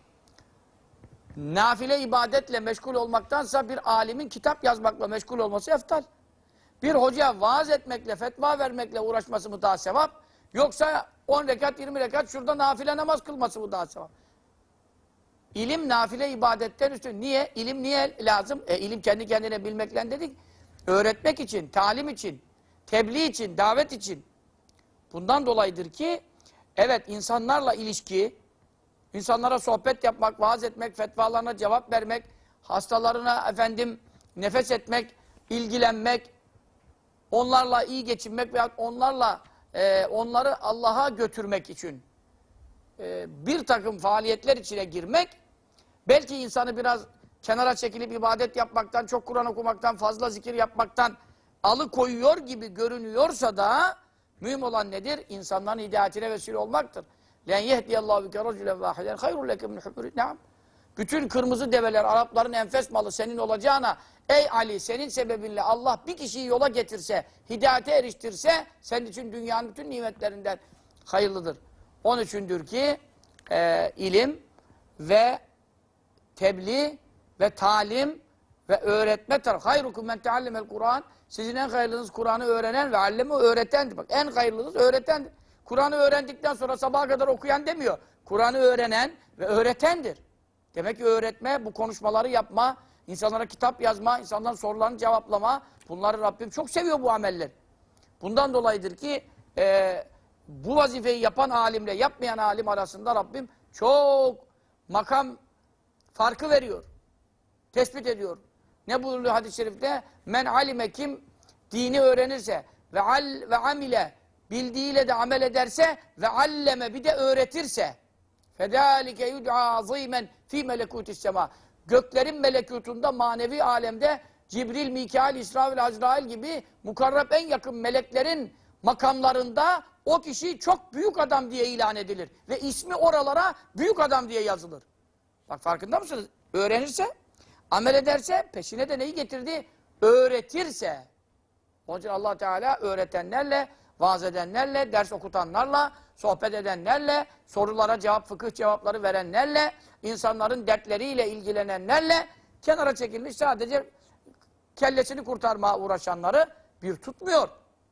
nafile ibadetle meşgul olmaktansa bir alimin kitap yazmakla meşgul olması eftal. Bir hoca vaaz etmekle, fetva vermekle uğraşması mı daha sevap? Yoksa on rekat, yirmi rekat şurada nafile namaz kılması mı daha sevap? İlim nafile ibadetten üstün. Niye? İlim niye lazım? E, ilim kendi kendine bilmekle dedik. Öğretmek için, talim için, tebliğ için, davet için. Bundan dolayıdır ki evet insanlarla ilişki, insanlara sohbet yapmak, vaaz etmek, fetvalarına cevap vermek, hastalarına efendim nefes etmek, ilgilenmek, onlarla iyi geçinmek veya onlarla e, onları Allah'a götürmek için e, bir takım faaliyetler içine girmek, belki insanı biraz kenara çekilip ibadet yapmaktan, çok Kur'an okumaktan, fazla zikir yapmaktan alıkoyuyor gibi görünüyorsa da mühim olan nedir? İnsanların hidayetine vesile olmaktır. لَنْ يَهْدِيَ اللّٰهُ بِكَ رَجُلًا وَاحِدًا خَيْرٌ لَكَ مِنْ حُمُرِ النَّعَمِ. Bütün kırmızı develer, Arapların enfes malı senin olacağına, ey Ali senin sebebinle Allah bir kişiyi yola getirse, hidayete eriştirse, senin için dünyanın bütün nimetlerinden hayırlıdır. Onun içindir ki e, ilim ve tebliğ ve talim ve öğretme tarafı. Hayrukum men teallemel Kur'an. Sizin en hayırlınız Kur'an'ı öğrenen ve allemi öğretendir. Bak en hayırlınız öğretendir. Kur'an'ı öğrendikten sonra sabaha kadar okuyan demiyor. Kur'an'ı öğrenen ve öğretendir. Demek ki öğretme, bu konuşmaları yapma, insanlara kitap yazma, insanların sorularını cevaplama, bunları Rabbim çok seviyor bu ameller. Bundan dolayıdır ki e, bu vazifeyi yapan alimle yapmayan alim arasında Rabbim çok makam farkı veriyor. Tespit ediyor. Ne buyuruyor hadis-i şerifte? Men alime kim dini öğrenirse ve al ve amile bildiğiyle de amel ederse ve alleme bir de öğretirse fedalike yud'a azimen fi melekutis sema. Göklerin melekutunda manevi alemde Cibril, Mikail, İsrafil, Azrail gibi mukarrab en yakın meleklerin makamlarında o kişi çok büyük adam diye ilan edilir. Ve ismi oralara büyük adam diye yazılır. Bak farkında mısınız? Öğrenirse, amel ederse, peşine de neyi getirdi? Öğretirse. Onun için Allah Teala öğretenlerle, vaaz edenlerle, ders okutanlarla, sohbet edenlerle, sorulara cevap, fıkıh cevapları verenlerle, insanların dertleriyle ilgilenenlerle kenara çekilmiş sadece kellesini kurtarmaya uğraşanları bir tutmuyor.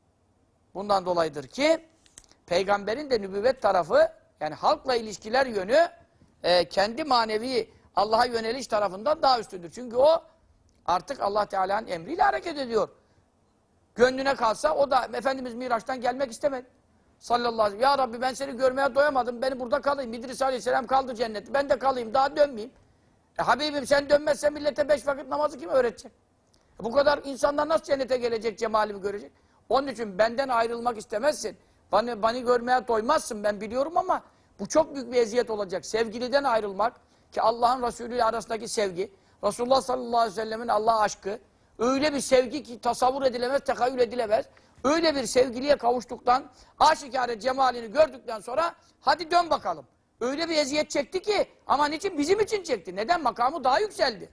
Bundan dolayıdır ki peygamberin de nübüvvet tarafı, yani halkla ilişkiler yönü e, kendi manevi Allah'a yöneliş tarafından daha üstündür. Çünkü o artık Allah Teala'nın emriyle hareket ediyor. Gönlüne kalsa o da Efendimiz Miraç'tan gelmek istemedi. Sallallahu aleyhi ve sellem. Ya Rabbi ben seni görmeye doyamadım. Beni burada kalayım. İdris Aleyhisselam kaldı cennette. Ben de kalayım. Daha dönmeyeyim. E Habibim sen dönmezsen millete beş vakit namazı kim öğretecek? Bu kadar insanlar nasıl cennete gelecek, cemalimi görecek? Onun için benden ayrılmak istemezsin. Bana, beni görmeye doymazsın, ben biliyorum ama bu çok büyük bir eziyet olacak. Sevgiliden ayrılmak, ki Allah'ın Resulü ile arasındaki sevgi, Resulullah sallallahu aleyhi ve sellemin Allah aşkı, öyle bir sevgi ki tasavvur edilemez, tekayül edilemez. Öyle bir sevgiliye kavuştuktan, aşikare cemalini gördükten sonra hadi dön bakalım. Öyle bir eziyet çekti ki, ama niçin? Bizim için çekti. Neden? Makamı daha yükseldi.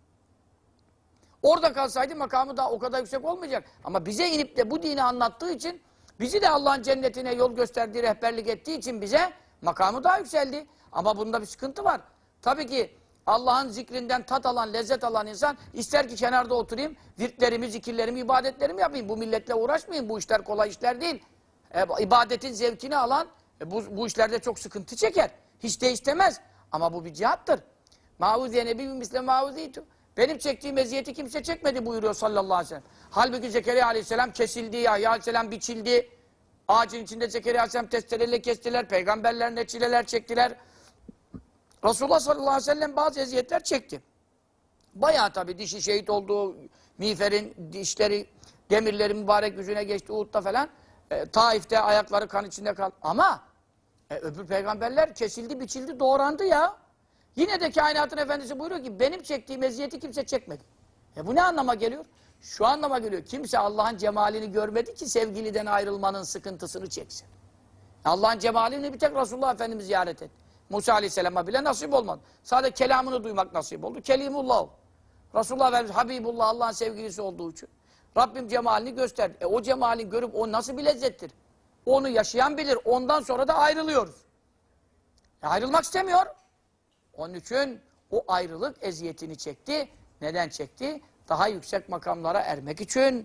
Orada kalsaydı makamı daha o kadar yüksek olmayacak. Ama bize inip de bu dini anlattığı için, bizi de Allah'ın cennetine yol gösterdiği, rehberlik ettiği için bize makamı daha yükseldi. Ama bunda bir sıkıntı var. Tabii ki Allah'ın zikrinden tat alan, lezzet alan insan ister ki kenarda oturayım, virtlerimi, zikirlerimi, ibadetlerimi yapayım. Bu milletle uğraşmayayım. Bu işler kolay işler değil. E, ibadetin zevkini alan e, bu, bu işlerde çok sıkıntı çeker. Hiç de istemez. Ama bu bir cihattır. Ma'uziye nebi misle ma'uziytu. Benim çektiğim eziyeti kimse çekmedi buyuruyor sallallahu aleyhi ve sellem. Halbuki Zekeriya aleyhisselam kesildi, Yahya aleyhisselam biçildi. Ağacın içinde Zekeriya aleyhisselam testereyle kestiler, peygamberler ne çileler çektiler. Resulullah sallallahu aleyhi ve sellem bazı eziyetler çekti. Bayağı tabii dişi şehit oldu, miğferin dişleri, demirleri mübarek yüzüne geçti Uhud'da falan. E, Taif'te ayakları kan içinde kaldı. Ama e, öbür peygamberler kesildi, biçildi, doğrandı ya. Yine de kainatın efendisi buyuruyor ki benim çektiğim eziyeti kimse çekmedi. E bu ne anlama geliyor? Şu anlama geliyor. Kimse Allah'ın cemalini görmedi ki sevgiliden ayrılmanın sıkıntısını çeksin. Allah'ın cemalini bir tek Resulullah Efendimiz ziyaret etti. Musa Aleyhisselam'a bile nasip olmadı. Sadece kelamını duymak nasip oldu. Kelimullah. Resulullah Efendimiz Habibullah Allah'ın sevgilisi olduğu için Rabbim cemalini gösterdi. E o cemalini görüp o nasıl bir lezzettir? Onu yaşayan bilir. Ondan sonra da ayrılıyoruz. E ayrılmak istemiyor. Onun için o ayrılık eziyetini çekti. Neden çekti? Daha yüksek makamlara ermek için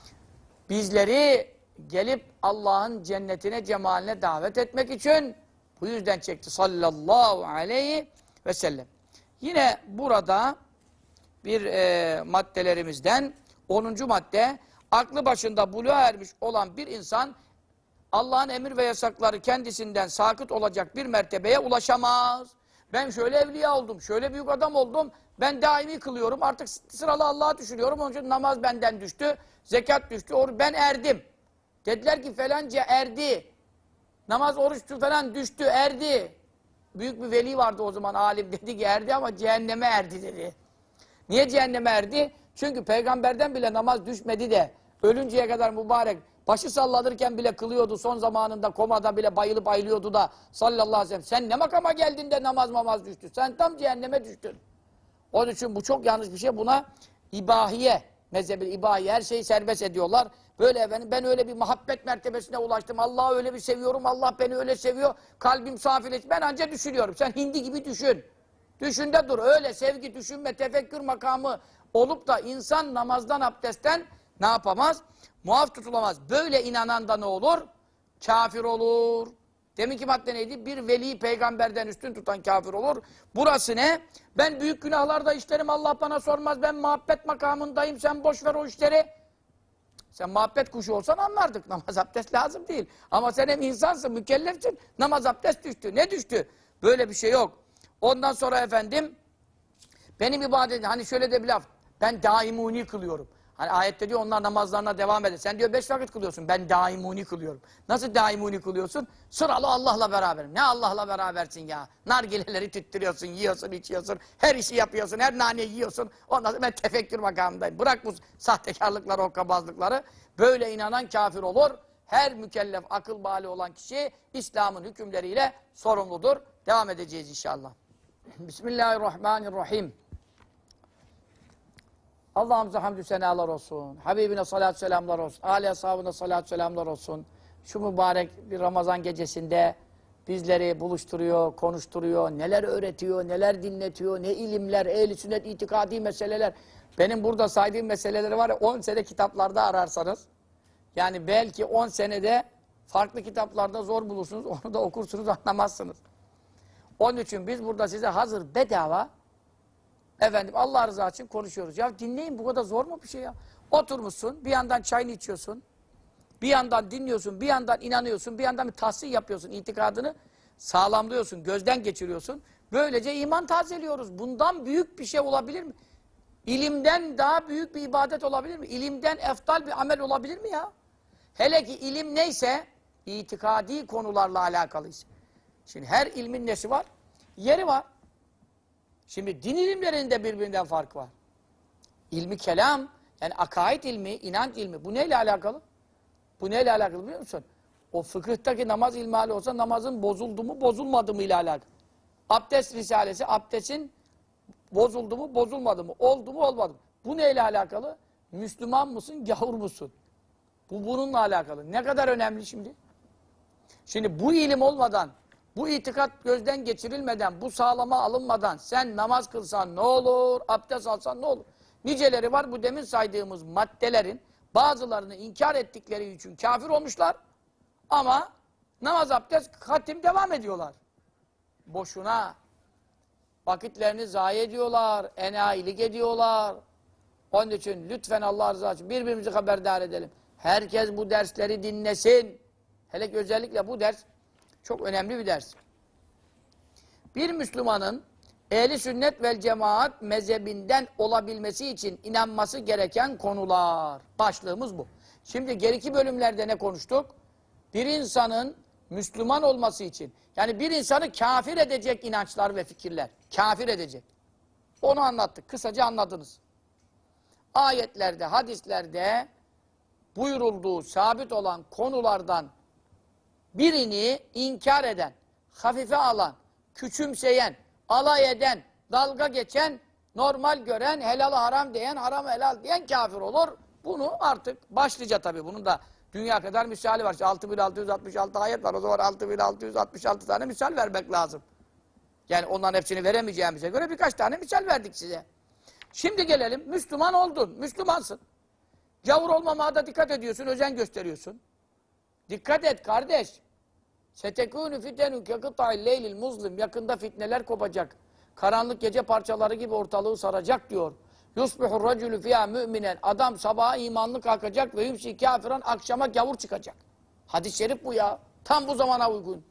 bizleri gelip Allah'ın cennetine, cemaline davet etmek için bu yüzden çekti sallallahu aleyhi ve sellem. Yine burada bir e, maddelerimizden onuncu madde, aklı başında buluğa ermiş olan bir insan Allah'ın emir ve yasakları kendisinden sakıt olacak bir mertebeye ulaşamaz. Ben şöyle evliya oldum, şöyle büyük adam oldum, ben daimi kılıyorum, artık sıralı Allah'a düşürüyorum, onun için namaz benden düştü, zekat düştü, ben erdim. Dediler ki falanca erdi, namaz, oruç falan düştü, erdi. Büyük bir veli vardı o zaman, alim, dedi ki erdi ama cehenneme erdi dedi. Niye cehenneme erdi? Çünkü peygamberden bile namaz düşmedi de, ölünceye kadar mübarek, başı sallanırken bile kılıyordu, son zamanında komada bile bayılıp ayılıyordu da sallallahu aleyhi ve sellem. Sen ne makama geldin de namaz mamaz düştü? Sen tam cehenneme düştün. Onun için bu çok yanlış bir şey. Buna ibahiye, mezhebi ibahiye, her şeyi serbest ediyorlar. Böyle efendim, ben öyle bir muhabbet mertebesine ulaştım. Allah'ı öyle bir seviyorum, Allah beni öyle seviyor. Kalbim safileşti. Ben ancak düşünüyorum. Sen hindi gibi düşün. Düşünde dur. Öyle sevgi, düşünme, tefekkür makamı olup da insan namazdan, abdestten ne yapamaz? Muaf tutulamaz. Böyle inanan da ne olur? Kafir olur. Deminki madde neydi? Bir veli peygamberden üstün tutan kafir olur. Burası ne? Ben büyük günahlarda işlerim, Allah bana sormaz. Ben muhabbet makamındayım, sen boş ver o işleri. Sen muhabbet kuşu olsan anlardık. Namaz abdest lazım değil. Ama sen hem insansın, mükellefsin. Namaz abdest düştü. Ne düştü? Böyle bir şey yok. Ondan sonra efendim, benim ibadetim, hani şöyle de bir laf, ben daimuni kılıyorum. Hani ayette diyor onlar namazlarına devam eder. Sen diyor beş vakit kılıyorsun. Ben daimuni kılıyorum. Nasıl daimuni kılıyorsun? Sıralı Allah'la beraberim. Ne Allah'la berabersin ya? Nargileleri tüttürüyorsun, yiyorsun, içiyorsun. Her işi yapıyorsun, her naneyi yiyorsun. Ondan sonra ben tefekkür makamındayım. Bırak bu sahtekarlıkları, hokkabazlıkları. Böyle inanan kafir olur. Her mükellef, akıl bali olan kişi İslam'ın hükümleriyle sorumludur. Devam edeceğiz inşallah. Bismillahirrahmanirrahim. Allah'ımıza hamdü senalar olsun. Habibine salatü selamlar olsun. Âli ashabına salatü selamlar olsun. Şu mübarek bir Ramazan gecesinde bizleri buluşturuyor, konuşturuyor, neler öğretiyor, neler dinletiyor, ne ilimler, ehl-i sünnet, itikadi meseleler. Benim burada saydığım meseleleri var ya, on sene kitaplarda ararsanız, yani belki on senede farklı kitaplarda zor bulursunuz, onu da okursunuz, anlamazsınız. Onun için biz burada size hazır bedava, efendim Allah rızası için konuşuyoruz. Ya dinleyin, bu kadar zor mu bir şey ya? Oturmuşsun, bir yandan çayını içiyorsun, bir yandan dinliyorsun, bir yandan inanıyorsun, bir yandan bir tahsil yapıyorsun, itikadını sağlamlıyorsun, gözden geçiriyorsun. Böylece iman tazeliyoruz. Bundan büyük bir şey olabilir mi? İlimden daha büyük bir ibadet olabilir mi? İlimden eftal bir amel olabilir mi ya? Hele ki ilim neyse, itikadi konularla alakalıysa. Şimdi her ilmin nesi var? Yeri var. Şimdi din ilimlerinde birbirinden fark var. İlmi kelam, yani akaid ilmi, inanç ilmi. Bu neyle alakalı? Bu neyle alakalı biliyor musun? O fıkıhtaki namaz ilmihali olsa namazın bozuldu mu, bozulmadı mı ile alakalı. Abdest risalesi, abdestin bozuldu mu, bozulmadı mı, oldu mu, olmadı mı? Bu neyle alakalı? Müslüman mısın, gavur musun? Bu bununla alakalı. Ne kadar önemli şimdi? Şimdi bu ilim olmadan, bu itikat gözden geçirilmeden, bu sağlama alınmadan sen namaz kılsan ne olur, abdest alsan ne olur? Niceleri var bu demin saydığımız maddelerin bazılarını inkar ettikleri için kafir olmuşlar ama namaz, abdest, hatim devam ediyorlar. Boşuna vakitlerini zayi ediyorlar, enayilik ediyorlar. Onun için lütfen Allah rızası için birbirimizi haberdar edelim. Herkes bu dersleri dinlesin. Hele ki özellikle bu ders çok önemli bir ders. Bir Müslümanın ehli sünnet vel cemaat mezhebinden olabilmesi için inanması gereken konular. Başlığımız bu. Şimdi geriki bölümlerde ne konuştuk? Bir insanın Müslüman olması için, yani bir insanı kafir edecek inançlar ve fikirler. Kafir edecek. Onu anlattık. Kısaca anladınız. Ayetlerde, hadislerde buyurulduğu, sabit olan konulardan birini inkar eden, hafife alan, küçümseyen, alay eden, dalga geçen, normal gören, helal haram diyen, haram helal diyen kafir olur. Bunu artık başlıca tabii. Bunun da dünya kadar misali var. altı bin altı yüz altmış altı ayet var. O zaman altı bin altı yüz altmış altı tane misal vermek lazım. Yani onların hepsini veremeyeceğimize göre birkaç tane misal verdik size. Şimdi gelelim. Müslüman oldun. Müslümansın. Gavur olmamaya da dikkat ediyorsun, özen gösteriyorsun. Dikkat et kardeş. Setekûnü fitenû kekıtâil leylil muzlim. Yakında fitneler kopacak. Karanlık gece parçaları gibi ortalığı saracak diyor. Yusbihur racülü fiyâ müminen. Adam sabaha imanlı kalkacak ve yumsi kâfiran akşama gavur çıkacak. Hadis-i şerif bu ya. Tam bu zamana uygun.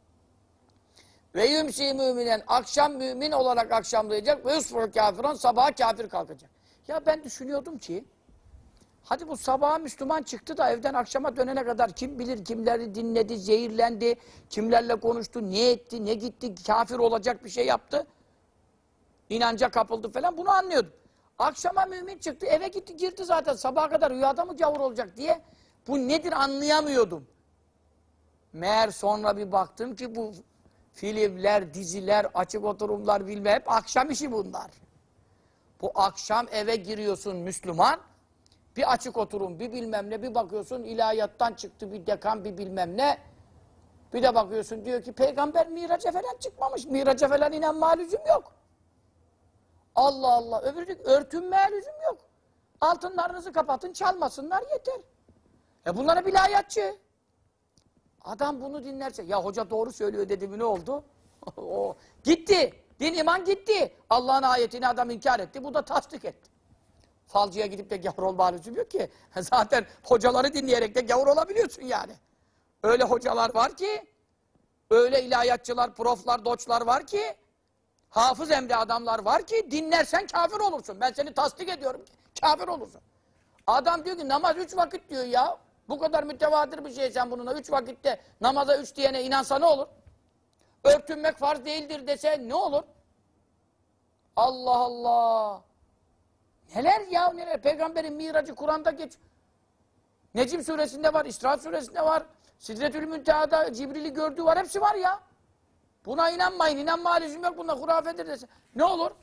Ve yumsi müminen. Akşam mümin olarak akşamlayacak ve yusbihur kâfiran sabaha kafir kalkacak. Ya ben düşünüyordum ki hadi bu sabaha Müslüman çıktı da evden akşama dönene kadar kim bilir kimleri dinledi, zehirlendi, kimlerle konuştu, ne etti, ne gitti, kafir olacak bir şey yaptı. İnanca kapıldı falan, bunu anlıyordum. Akşama mümin çıktı, eve gitti, girdi zaten sabaha kadar rüyada mı gavur olacak diye bu nedir anlayamıyordum. Meğer sonra bir baktım ki bu filmler, diziler, açık oturumlar bilmem hep akşam işi bunlar. Bu akşam eve giriyorsun Müslüman, bir açık oturum, bir bilmem ne, bir bakıyorsun ilahiyattan çıktı bir dekan, bir bilmem ne. Bir de bakıyorsun diyor ki peygamber miraca falan çıkmamış, miraca falan inanmaya lüzum yok. Allah Allah, öbürü diyor örtünmeye lüzum yok. Altınlarınızı kapatın, çalmasınlar yeter. E bunlara bir ilahiyatçı. Adam bunu dinlerse, ya hoca doğru söylüyor dedi mi ne oldu? o Gitti, din iman gitti. Allah'ın ayetini adam inkar etti, bu da tasdik etti. Falcıya gidip de gavur olma lüzum yok ki. Zaten hocaları dinleyerek de gavur olabiliyorsun yani. Öyle hocalar var ki, öyle ilahiyatçılar, proflar, doçlar var ki, hafız emri adamlar var ki, dinlersen kafir olursun. Ben seni tasdik ediyorum ki, kafir olursun. Adam diyor ki namaz üç vakit diyor ya. Bu kadar mütevatir bir şey sen bununla. Üç vakitte namaza üç diyene inansa ne olur? Örtünmek farz değildir dese ne olur? Allah Allah! Neler ya neler? Peygamberin miracı Kur'an'da geç. Necim suresinde var, İsra suresinde var. Sidretül Münteha'da Cibril'i gördüğü var. Hepsi var ya. Buna inanmayın. İnanma lüzum yok. Bunda hurafedir dese. Ne olur?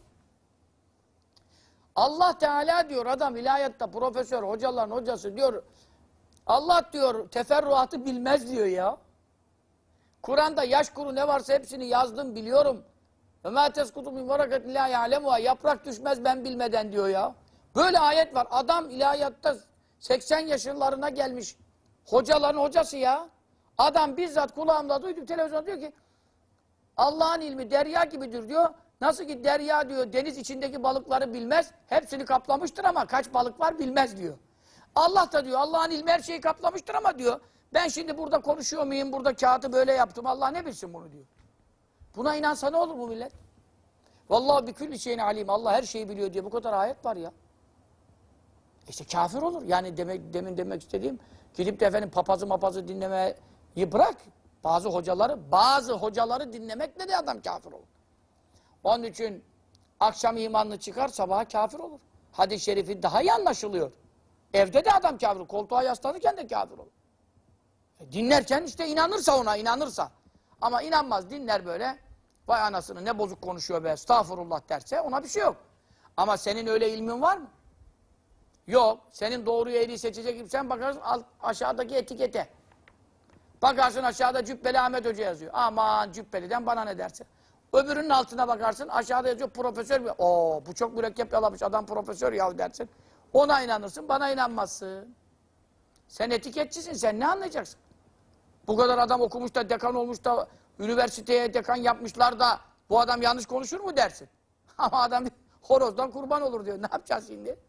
Allah Teala diyor adam ilahiyatta profesör, hocaların hocası diyor. Allah diyor teferruatı bilmez diyor ya. Kur'an'da yaş kuru ne varsa hepsini yazdım biliyorum. Ve mâ teskutu min varakatin lâ ya'lemuhâ. Yaprak düşmez ben bilmeden diyor ya. Böyle ayet var. Adam ilahiyatta seksen yaşlarına gelmiş. Hocaların hocası ya. Adam bizzat kulağımda duydum televizyonda diyor ki Allah'ın ilmi derya gibidir diyor. Nasıl ki derya diyor deniz içindeki balıkları bilmez. Hepsini kaplamıştır ama kaç balık var bilmez diyor. Allah da diyor Allah'ın ilmi her şeyi kaplamıştır ama diyor ben şimdi burada konuşuyor muyum? Burada kağıtı böyle yaptım. Allah ne bilsin bunu diyor. Buna inansa ne olur bu millet? Vallahi bi külli şeyin alim. Allah her şeyi biliyor diye bu kadar ayet var ya. İşte kafir olur. Yani demek, demin demek istediğim gidip de efendim papazı mapazı dinlemeyi bırak. Bazı hocaları, bazı hocaları dinlemekle de adam kafir olur. Onun için akşam imanlı çıkar, sabaha kafir olur. Hadis-i şerifi daha iyi anlaşılıyor. Evde de adam kafir olur. Koltuğa yaslanırken de kafir olur. E dinlerken işte inanırsa ona, inanırsa. Ama inanmaz, dinler böyle. Vay anasını ne bozuk konuşuyor be, estağfurullah derse ona bir şey yok. Ama senin öyle ilmin var mı? Yok. Senin doğruyu eğriyi seçecek gibi sen bakarsın alt, aşağıdaki etikete. Bakarsın aşağıda Cübbeli Ahmet Hoca yazıyor. Aman Cübbeli'den bana ne dersin? Öbürünün altına bakarsın aşağıda yazıyor profesör. Oo bu çok mürekkep yalamış adam profesör ya dersin. Ona inanırsın bana inanmazsın. Sen etiketçisin sen ne anlayacaksın? Bu kadar adam okumuş da dekan olmuş da üniversiteye dekan yapmışlar da bu adam yanlış konuşur mu dersin? Ama adam horozdan kurban olur diyor. Ne yapacağız şimdi?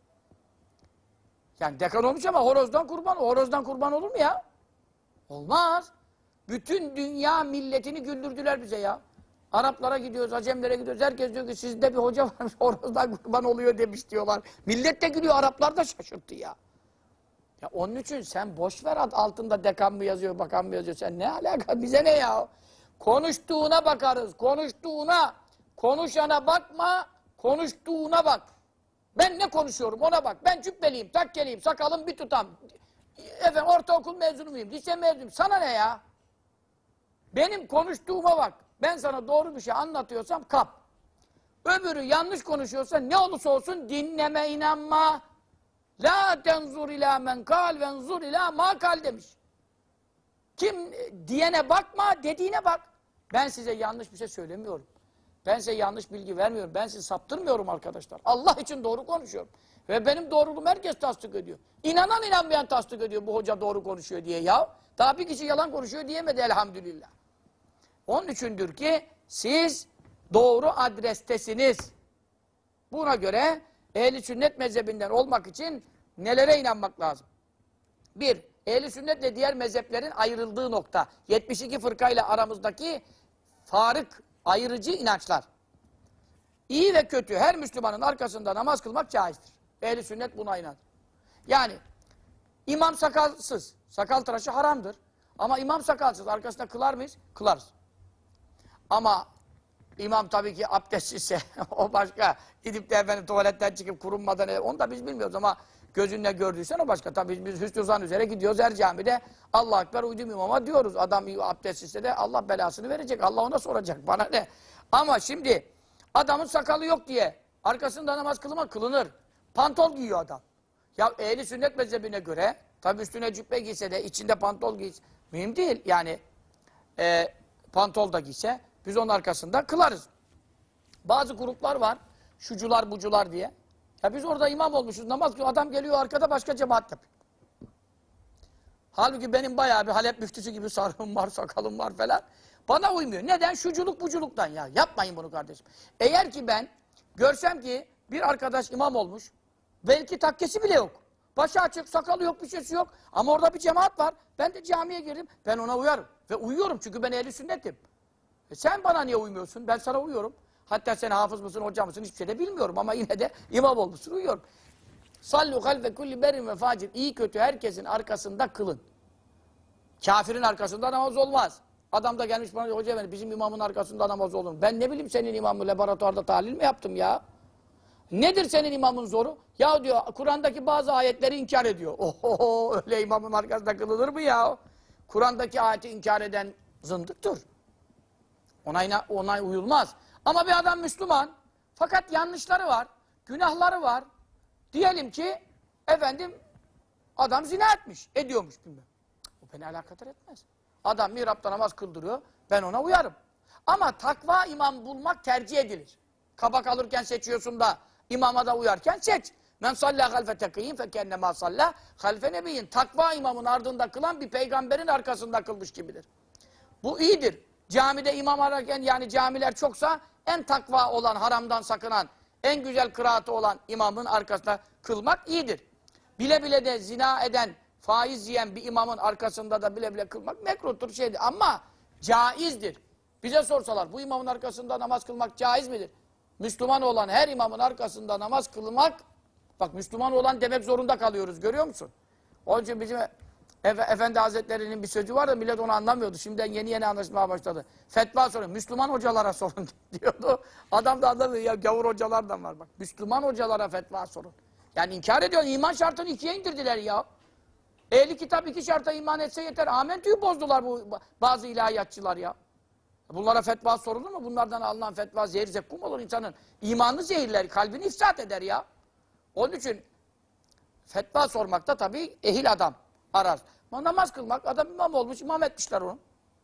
Yani dekan olmuş ama horozdan kurban. Horozdan kurban olur mu ya? Olmaz. Bütün dünya milletini güldürdüler bize ya. Araplara gidiyoruz, Acemlere gidiyoruz. Herkes diyor ki sizde bir hoca varmış horozdan kurban oluyor demiş diyorlar. Millet de gülüyor. Araplar da şaşırttı ya. Ya onun için sen boş ver altında dekan mı yazıyor, bakan mı yazıyor. Sen ne alaka? Bize ne ya? Konuştuğuna bakarız. Konuştuğuna. Konuşana bakma. Konuştuğuna bak. Ben ne konuşuyorum ona bak. Ben cübbeliyim, takkeliyim, sakalım bir tutam. Efendim ortaokul mezunu muyum, lise mezunuyum. Sana ne ya? Benim konuştuğuma bak. Ben sana doğru bir şey anlatıyorsam kap. Öbürü yanlış konuşuyorsa ne olursa olsun dinleme, inanma. La tenzur ila men kal venzur ila ma kal demiş. Kim diyene bakma, dediğine bak. Ben size yanlış bir şey söylemiyorum. Ben size yanlış bilgi vermiyorum. Ben sizi saptırmıyorum arkadaşlar. Allah için doğru konuşuyorum. Ve benim doğruluğum herkes tasdik ediyor. İnanan inanmayan tasdik ediyor bu hoca doğru konuşuyor diye ya. Daha bir kişi yalan konuşuyor diyemedi elhamdülillah. Onun içindir ki siz doğru adrestesiniz. Buna göre ehl-i sünnet mezhebinden olmak için nelere inanmak lazım? Bir, ehl-i sünnetle diğer mezheplerin ayrıldığı nokta. yetmiş iki fırkayla aramızdaki farık, ayırıcı inançlar. İyi ve kötü her Müslümanın arkasında namaz kılmak caizdir. Ehl-i sünnet buna inanır. Yani imam sakalsız, sakal tıraşı haramdır. Ama imam sakalsız arkasında kılar mıyız? Kılarız. Ama imam tabii ki abdestsizse o başka. Gidip de efendim tuvaletten çıkıp kurunmadan onu da biz bilmiyoruz ama gözünle gördüysen o başka. Tabii biz hüsnü zan üzere gidiyoruz her camide. Allah ekber uydum imama diyoruz. Adam abdestsizse de Allah belasını verecek. Allah ona soracak. Bana ne? Ama şimdi adamın sakalı yok diye arkasında namaz kılma kılınır. Pantol giyiyor adam. Ya ehli sünnet mezhebine göre tabii üstüne cübbe giyse de içinde pantol giyse mühim değil. Yani e, pantol da giyse biz onun arkasında kılarız. Bazı gruplar var. Şucular bucular diye. Ya biz orada imam olmuşuz. Namaz kılıyor. Adam geliyor arkada başka cemaat yapıyor. Halbuki benim bayağı bir Halep müftüsü gibi sarığım var, sakalım var falan. Bana uymuyor. Neden? Şuculuk buculuktan ya. Yapmayın bunu kardeşim. Eğer ki ben görsem ki bir arkadaş imam olmuş. Belki takkesi bile yok. Başı açık, sakalı yok, bir şeysi yok. Ama orada bir cemaat var. Ben de camiye girdim. Ben ona uyarım. Ve uyuyorum çünkü ben ehli sünnetim. E sen bana niye uymuyorsun? Ben sana uyuyorum. Hatta sen hafız mısın, hoca mısın hiçbir şey de bilmiyorum ama yine de imam olmuşsun, uyuyorum. Sallu halfe kulli berin ve facir. İyi kötü herkesin arkasında kılın. Kafirin arkasında namaz olmaz. Adam da gelmiş bana diyor, hoca efendi bizim imamın arkasında namaz olur mu? Ben ne bileyim senin imamı laboratuvarda tahlil mi yaptım ya? Nedir senin imamın zoru? Ya diyor Kur'an'daki bazı ayetleri inkar ediyor. Oho öyle imamın arkasında kılınır mı ya? Kur'an'daki ayeti inkar eden zındıktır. Ona, ona uyulmaz. Ama bir adam Müslüman. Fakat yanlışları var. Günahları var. Diyelim ki efendim adam zina etmiş. Ediyormuş bilmem. O beni alakadar etmez. Adam mihrapta namaz kıldırıyor. Ben ona uyarım. Ama takva imam bulmak tercih edilir. Kabak alırken seçiyorsun da imama da uyarken seç. Men sallâ halfe tekiyyin fekennemâ sallâ halfe nebiyyin. Takva imamın ardında kılan bir peygamberin arkasında kılmış gibidir. Bu iyidir. Camide imam ararken yani camiler çoksa en takva olan, haramdan sakınan, en güzel kıraatı olan imamın arkasında kılmak iyidir. Bile bile de zina eden, faiz yiyen bir imamın arkasında da bile bile kılmak mekruhtur şeydir. Ama caizdir. Bize sorsalar bu imamın arkasında namaz kılmak caiz midir? Müslüman olan her imamın arkasında namaz kılmak, bak Müslüman olan demek zorunda kalıyoruz, görüyor musun? Onun için bizim Efe, Efendi Hazretleri'nin bir sözü var da millet onu anlamıyordu. Şimdiden yeni yeni anlaşmaya başladı. Fetva soruyor. Müslüman hocalara sorun diyordu. Adam da anlamıyor. Ya gavur hocalar da var bak. Müslüman hocalara fetva sorun. Yani inkar ediyor. İman şartını ikiye indirdiler ya. Ehli kitap iki şarta iman etse yeter. Amentü'yü bozdular bu bazı ilahiyatçılar ya. Bunlara fetva sorulur mu? Bunlardan alınan fetva zehir zekkum olur insanın. İmanını zehirler, kalbini ifsat eder ya. Onun için fetva sormakta tabii ehil adam arar. Ama namaz kılmak, adam imam olmuş, imam etmişler onu.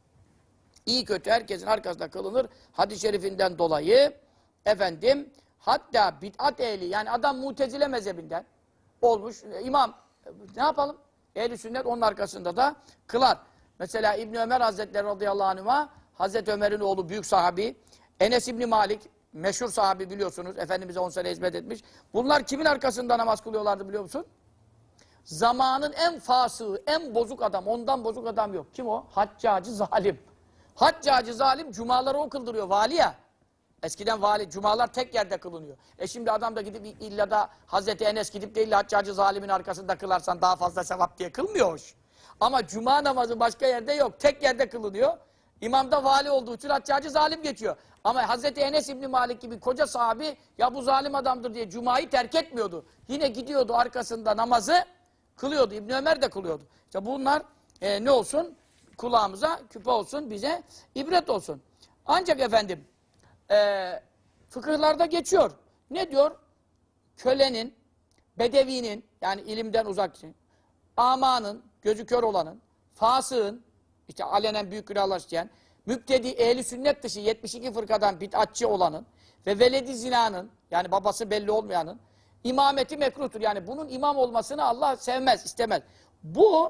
İyi kötü herkesin arkasında kılınır. Hadis-i şerifinden dolayı efendim hatta bid'at ehli, yani adam Mutezile mezhebinden olmuş imam. Ne yapalım? Ehl-i sünnet onun arkasında da kılar. Mesela İbn Ömer Hazretleri radıyallahu anh'a, Hazreti Ömer'in oğlu büyük sahabi, Enes İbni Malik, meşhur sahabi biliyorsunuz, Efendimiz'e on sene hizmet etmiş. Bunlar kimin arkasında namaz kılıyorlardı biliyor musun? Zamanın en fasığı, en bozuk adam, ondan bozuk adam yok. Kim o? Haccacı zalim. Haccacı zalim cumaları o kıldırıyor, vali ya. Eskiden vali, cumalar tek yerde kılınıyor. E şimdi adam da gidip illa da Hazreti Enes gidip de illa Haccacı zalimin arkasında kılarsan daha fazla sevap diye kılmıyor hoş. Ama cuma namazı başka yerde yok, tek yerde kılınıyor. İmam da vali olduğu için Haccacı zalim geçiyor. Ama Hazreti Enes İbni Malik gibi koca sahabi ya bu zalim adamdır diye cumayı terk etmiyordu. Yine gidiyordu arkasında namazı kılıyordu. İbn Ömer de kılıyordu. İşte bunlar e, ne olsun? Kulağımıza küpe olsun, bize ibret olsun. Ancak efendim e, fıkıhlarda geçiyor. Ne diyor? Kölenin, bedevinin, yani ilimden uzak, amanın, gözü kör olanın, fasığın, işte alenen büyük günahlar işleyen, müptedi, ehli sünnet dışı yetmiş iki fırkadan bid'atçı olanın ve veledi zinanın, yani babası belli olmayanın imameti mekruhtur. Yani bunun imam olmasını Allah sevmez, istemez. Bu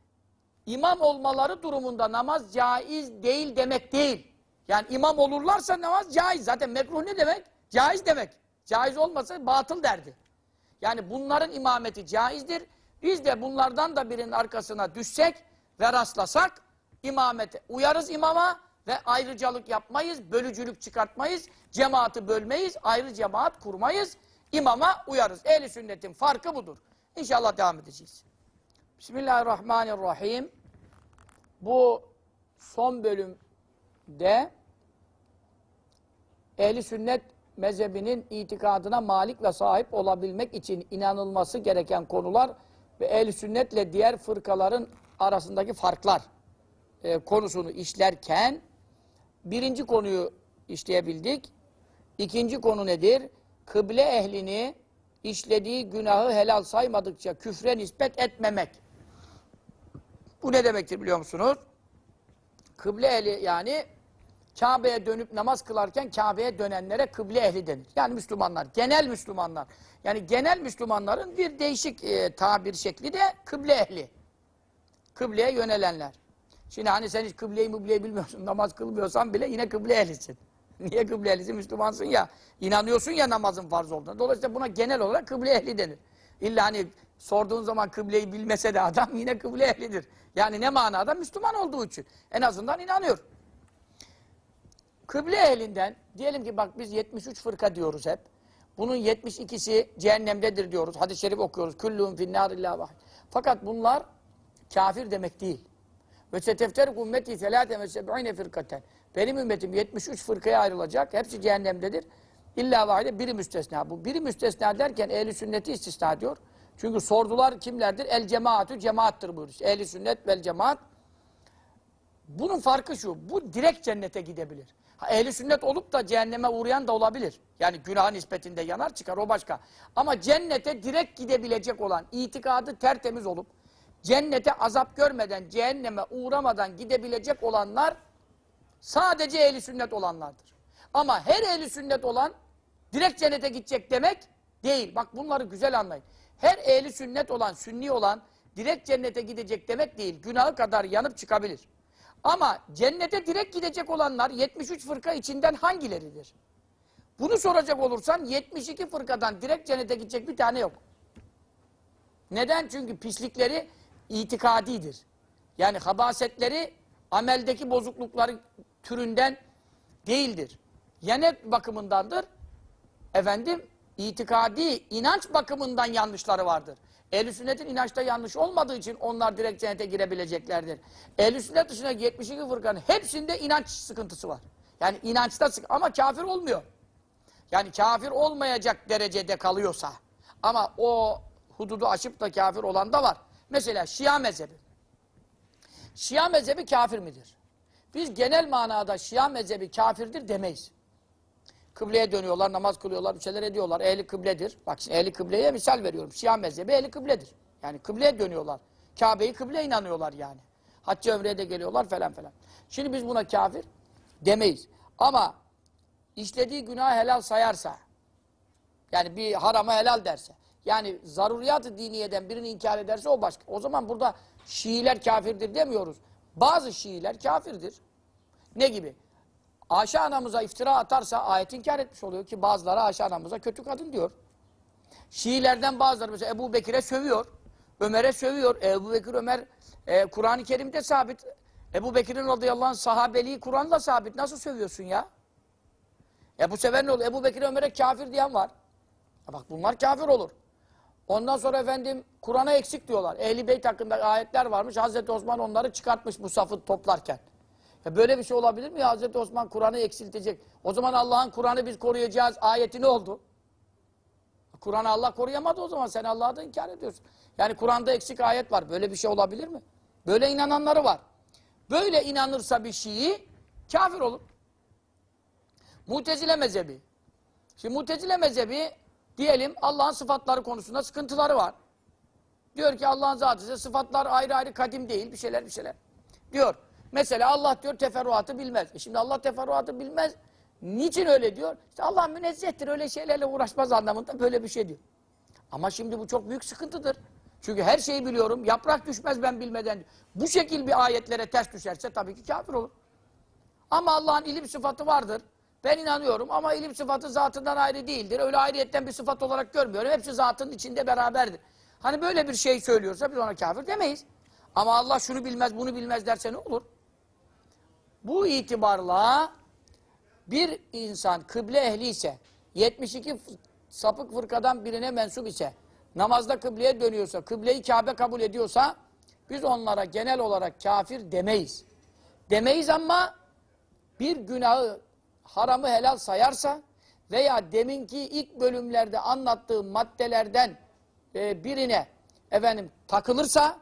imam olmaları durumunda namaz caiz değil demek değil. Yani imam olurlarsa namaz caiz. Zaten mekruh ne demek? Caiz demek. Caiz olmasa batıl derdi. Yani bunların imameti caizdir. Biz de bunlardan da birinin arkasına düşsek ve rastlasak imamete uyarız imama ve ayrıcalık yapmayız, bölücülük çıkartmayız, cemaati bölmeyiz, ayrı cemaat kurmayız, imama uyarız. Ehl-i sünnetin farkı budur. İnşallah devam edeceğiz. Bismillahirrahmanirrahim. Bu son bölümde ehl-i sünnet mezhebinin itikadına malik ve sahip olabilmek için inanılması gereken konular ve ehl-i sünnetle diğer fırkaların arasındaki farklar e, konusunu işlerken birinci konuyu işleyebildik. İkinci konu nedir? Kıble ehlini işlediği günahı helal saymadıkça küfre nispet etmemek. Bu ne demektir biliyor musunuz? Kıble ehli yani Kabe'ye dönüp namaz kılarken Kabe'ye dönenlere kıble ehli denir. Yani Müslümanlar, genel Müslümanlar. Yani genel Müslümanların bir değişik e, tabir şekli de kıble ehli. Kıbleye yönelenler. Şimdi hani sen hiç kıbleyi mübleyi bilmiyorsun, namaz kılmıyorsan bile yine kıble ehlisin. Niye kıble ehlisin? Müslümansın ya, inanıyorsun ya namazın farz olduğuna. Dolayısıyla buna genel olarak kıble ehli denir. İlla hani sorduğun zaman kıbleyi bilmese de adam yine kıble ehlidir. Yani ne manada? Müslüman olduğu için. En azından inanıyor. Kıble ehlinden, diyelim ki bak biz yetmiş üç fırka diyoruz hep. Bunun yetmiş ikisi cehennemdedir diyoruz. Hadis-i şerif okuyoruz. Küllûhum finnârillâh vahid. Fakat bunlar kafir demek değil. Ve setefterik ümmeti selâten ve seb'ine firkaten. Benim ümmetim yetmiş üç fırkaya ayrılacak. Hepsi cehennemdedir. İlla vahide biri müstesna. Bu biri müstesna derken ehli sünneti istisna diyor. Çünkü sordular kimlerdir? El cemaatü cemaattır buyuruyor. Ehli sünnet vel cemaat. Bunun farkı şu. Bu direkt cennete gidebilir. Ehli sünnet olup da cehenneme uğrayan da olabilir. Yani günah nispetinde yanar çıkar, o başka. Ama cennete direkt gidebilecek olan, itikadı tertemiz olup cennete azap görmeden, cehenneme uğramadan gidebilecek olanlar sadece ehli sünnet olanlardır. Ama her ehli sünnet olan direkt cennete gidecek demek değil. Bak bunları güzel anlayın. Her ehli sünnet olan, sünni olan direkt cennete gidecek demek değil. Günahı kadar yanıp çıkabilir. Ama cennete direkt gidecek olanlar yetmiş üç fırka içinden hangileridir? Bunu soracak olursan yetmiş iki fırkadan direkt cennete gidecek bir tane yok. Neden? Çünkü pislikleri itikadidir. Yani habasetleri ameldeki bozuklukları türünden değildir. Ya ne bakımındandır? efendim itikadi, inanç bakımından yanlışları vardır. Ehl-i sünnetin inançta yanlış olmadığı için onlar direkt cennete girebileceklerdir. Ehl-i sünnet dışında yetmiş iki fırkanın hepsinde inanç sıkıntısı var. Yani inançta sıkıntı ama kafir olmuyor. Yani kafir olmayacak derecede kalıyorsa ama o hududu aşıp da kafir olan da var. Mesela Şia mezhebi. Şia mezhebi kafir midir? Biz genel manada Şia mezhebi kafirdir demeyiz. Kıbleye dönüyorlar, namaz kılıyorlar, bir şeyler ediyorlar. Ehli kıbledir. Bak şimdi ehli kıbleye misal veriyorum. Şia mezhebi ehli kıbledir. Yani kıbleye dönüyorlar. Kabe'yi kıbleye inanıyorlar yani. Hacca ömreye de geliyorlar falan falan. Şimdi biz buna kafir demeyiz. Ama işlediği günah helal sayarsa, yani bir harama helal derse, yani zaruriyat-ı diniyeden birini inkar ederse o başka. O zaman burada Şiiler kafirdir demiyoruz. Bazı Şiiler kafirdir. Ne gibi? Ayşe anamıza iftira atarsa ayet inkar etmiş oluyor ki bazıları Ayşe anamıza kötü kadın diyor. Şiilerden bazıları mesela Ebu Bekir'e sövüyor. Ömer'e sövüyor. Ebu Bekir, Ömer e, Kur'an-ı Kerim'de sabit. Ebu Bekir'in radıyallahu anh sahabeliği Kur'an'la sabit. Nasıl sövüyorsun ya? E bu sefer ne olur? Ebu Bekir, Ömer'e kafir diyen var. Ya bak bunlar kafir olur. Ondan sonra efendim Kur'an'a eksik diyorlar. Ehl-i Beyt hakkında ayetler varmış. Hazreti Osman onları çıkartmış bu safı toplarken. Ya böyle bir şey olabilir mi ya? Hazreti Osman Kur'an'ı eksiltecek. O zaman Allah'ın Kur'an'ı biz koruyacağız ayeti ne oldu? Kur'an'ı Allah koruyamadı o zaman. Sen Allah'ı da inkar ediyorsun. Yani Kur'an'da eksik ayet var. Böyle bir şey olabilir mi? Böyle inananları var. Böyle inanırsa bir Şii kafir olur. Mutezile mezhebi. Şimdi Mutezile mezhebi diyelim Allah'ın sıfatları konusunda sıkıntıları var. Diyor ki Allah'ın zatı ise sıfatlar ayrı ayrı kadim değil. Bir şeyler bir şeyler. Diyor. Mesela Allah diyor teferruatı bilmez. E şimdi Allah teferruatı bilmez. Niçin öyle diyor? İşte Allah münezzehtir. Öyle şeylerle uğraşmaz anlamında böyle bir şey diyor. Ama şimdi bu çok büyük sıkıntıdır. Çünkü her şeyi biliyorum. Yaprak düşmez ben bilmeden diyor. Bu şekil bir ayetlere ters düşerse tabii ki kafir olur. Ama Allah'ın ilim sıfatı vardır. Ben inanıyorum ama ilim sıfatı zatından ayrı değildir. Öyle ayrıyetten bir sıfat olarak görmüyorum. Hepsi zatın içinde beraberdir. Hani böyle bir şey söylüyorsa biz ona kafir demeyiz. Ama Allah şunu bilmez, bunu bilmez derse ne olur? Bu itibarla bir insan kıble ehli ise, yetmiş iki sapık fırkadan birine mensup ise, namazda kıbleye dönüyorsa, kıbleyi Kabe kabul ediyorsa, biz onlara genel olarak kafir demeyiz. Demeyiz ama bir günahı, haramı helal sayarsa veya deminki ilk bölümlerde anlattığım maddelerden e, birine efendim takılırsa,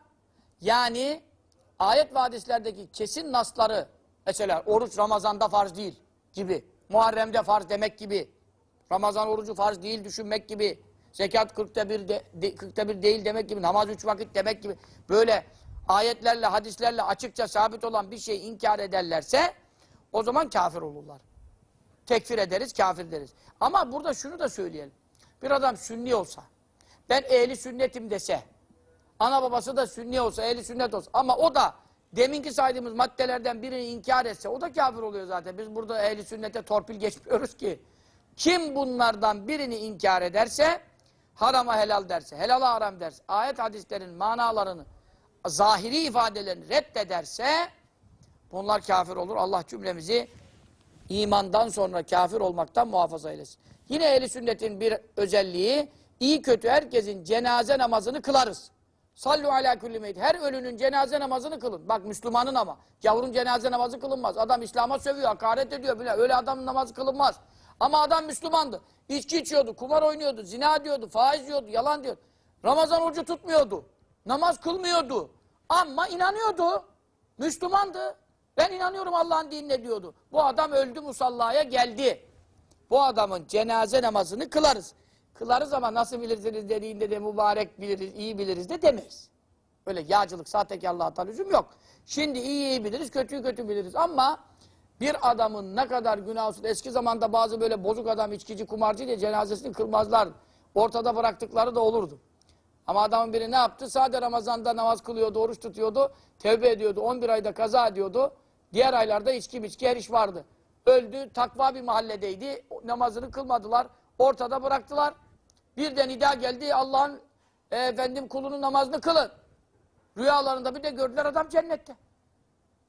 yani ayet ve hadislerdeki kesin nasları, mesela oruç Ramazan'da farz değil gibi, Muharrem'de farz demek gibi, Ramazan orucu farz değil düşünmek gibi, zekat kırkta bir, de, de, kırkta bir değil demek gibi, namaz üç vakit demek gibi, böyle ayetlerle, hadislerle açıkça sabit olan bir şeyi inkar ederlerse, o zaman kafir olurlar. Tekfir ederiz, kafir deriz. Ama burada şunu da söyleyelim. Bir adam sünni olsa, ben ehli sünnetim dese, ana babası da sünni olsa, ehli sünnet olsa ama o da deminki saydığımız maddelerden birini inkar etse, o da kafir oluyor zaten. Biz burada ehli sünnete torpil geçmiyoruz ki. Kim bunlardan birini inkar ederse, harama helal derse, helala haram derse, ayet hadislerin manalarını, zahiri ifadelerini reddederse, bunlar kafir olur. Allah cümlemizi imandan sonra kafir olmaktan muhafaza eylesin. Yine ehl-i sünnetin bir özelliği, iyi kötü herkesin cenaze namazını kılarız. Sallu ala kulli meyyit. Her ölünün cenaze namazını kılın. Bak Müslümanın ama. Gavurun cenaze namazı kılınmaz. Adam İslam'a sövüyor, hakaret ediyor bile. Öyle adamın namazı kılınmaz. Ama adam Müslümandı. İçki içiyordu, kumar oynuyordu, zina diyordu, faiz diyordu, yalan diyordu. Ramazan orucu tutmuyordu. Namaz kılmıyordu. Ama inanıyordu. Müslümandı. Ben inanıyorum Allah'ın dinine diyordu. Bu adam öldü, musallaya geldi. Bu adamın cenaze namazını kılarız. Kılarız ama nasıl bilirsiniz dediğinde de mübarek biliriz, iyi biliriz de demeyiz. Öyle yağcılık, sahtekarlığa lüzum yok. Şimdi iyi iyi biliriz, kötüyü kötü biliriz ama bir adamın ne kadar günah olsun, eski zamanda bazı böyle bozuk adam, içkici, kumarcı diye cenazesini kılmazlar. Ortada bıraktıkları da olurdu. Ama adamın biri ne yaptı? Sadece Ramazan'da namaz kılıyordu, oruç tutuyordu, tevbe ediyordu, on bir ayda kaza ediyordu. Diğer aylarda içki miçki her iş vardı. Öldü, takva bir mahalledeydi, namazını kılmadılar, ortada bıraktılar. Birden nida geldi, Allah'ın e, efendim kulunun namazını kılın. Rüyalarında bir de gördüler adam cennette.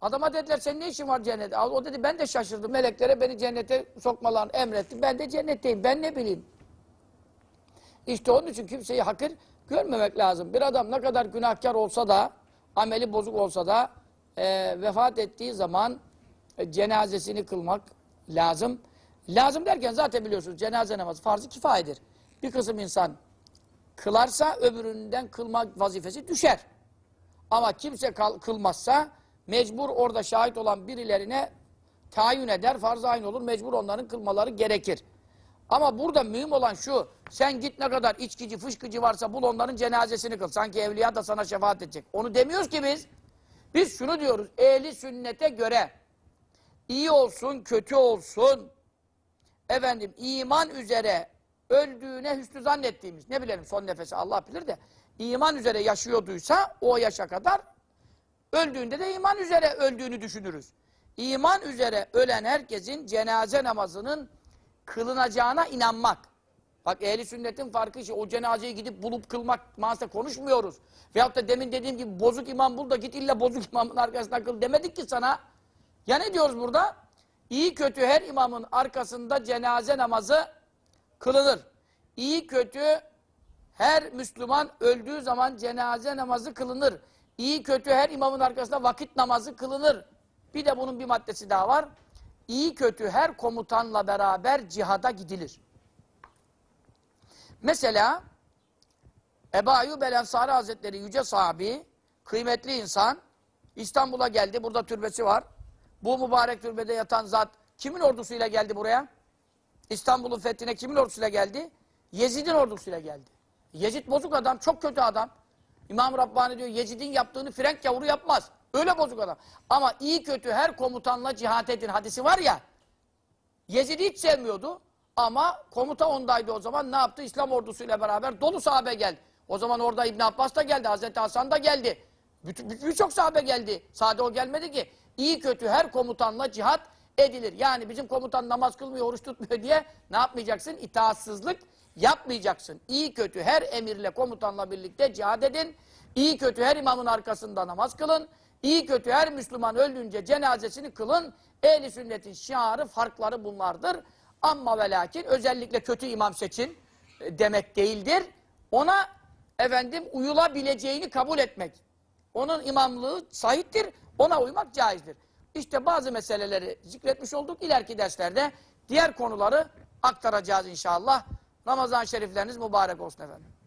Adama dediler senin ne işin var cennette? O dedi ben de şaşırdım. Meleklere beni cennete sokmalarını emretti. Ben de cennetteyim. Ben ne bileyim. İşte onun için kimseyi hakir görmemek lazım. Bir adam ne kadar günahkar olsa da, ameli bozuk olsa da e, vefat ettiği zaman e, cenazesini kılmak lazım. Lazım derken zaten biliyorsunuz cenaze namazı farz-ı kifayedir. Bir kısım insan kılarsa öbüründen kılmak vazifesi düşer. Ama kimse kılmazsa mecbur orada şahit olan birilerine tayin eder, farz-ı ayn olur, mecbur onların kılmaları gerekir. Ama burada mühim olan şu, sen git ne kadar içkici, fışkıcı varsa bul onların cenazesini kıl. Sanki evliya da sana şefaat edecek. Onu demiyoruz ki biz. Biz şunu diyoruz, ehli sünnete göre iyi olsun, kötü olsun, efendim iman üzere öldüğüne hüsnü zannettiğimiz, ne bilelim son nefesi Allah bilir de, iman üzere yaşıyorduysa o yaşa kadar, öldüğünde de iman üzere öldüğünü düşünürüz. İman üzere ölen herkesin cenaze namazının kılınacağına inanmak. Bak ehli sünnetin farkı işte o cenazeyi gidip bulup kılmak manasında konuşmuyoruz. Veyahut da demin dediğim gibi bozuk imam bul da git illa bozuk imamın arkasına kıl demedik ki sana. Ya ne diyoruz burada? İyi kötü her imamın arkasında cenaze namazı kılınır. İyi kötü her Müslüman öldüğü zaman cenaze namazı kılınır. İyi kötü her imamın arkasında vakit namazı kılınır. Bir de bunun bir maddesi daha var. İyi kötü her komutanla beraber cihada gidilir. Mesela Ebu Ayyub el-Ensari Hazretleri yüce sahabi, kıymetli insan İstanbul'a geldi. Burada türbesi var. Bu mübarek türbede yatan zat kimin ordusuyla geldi buraya? İstanbul'un fethine kimin ordusuyla geldi? Yezid'in ordusuyla geldi. Yezid bozuk adam, çok kötü adam. İmam Rabbani diyor Yezid'in yaptığını frenk yavru yapmaz. Öyle bozuk adam. Ama iyi kötü her komutanla cihat edin hadisi var ya. Yezid'i hiç sevmiyordu. Ama komuta ondaydı o zaman. Ne yaptı? İslam ordusuyla beraber dolu sahabe geldi. O zaman orada İbn Abbas da geldi. Hazreti Hasan da geldi. Birçok sahabe geldi. Sade o gelmedi ki. İyi kötü her komutanla cihat edilir. Yani bizim komutan namaz kılmıyor, oruç tutmuyor diye ne yapmayacaksın? İtaatsızlık yapmayacaksın. İyi kötü her emirle komutanla birlikte cihat edin. İyi kötü her imamın arkasında namaz kılın. İyi kötü her Müslüman öldüğünce cenazesini kılın. Ehl-i sünnetin şiarı, farkları bunlardır. Amma ve lakin özellikle kötü imam seçin demek değildir. Ona efendim uyulabileceğini kabul etmek. Onun imamlığı sahiptir. Ona uymak caizdir. İşte bazı meseleleri zikretmiş olduk. İleriki derslerde diğer konuları aktaracağız inşallah. Ramazan-ı şerifleriniz mübarek olsun efendim.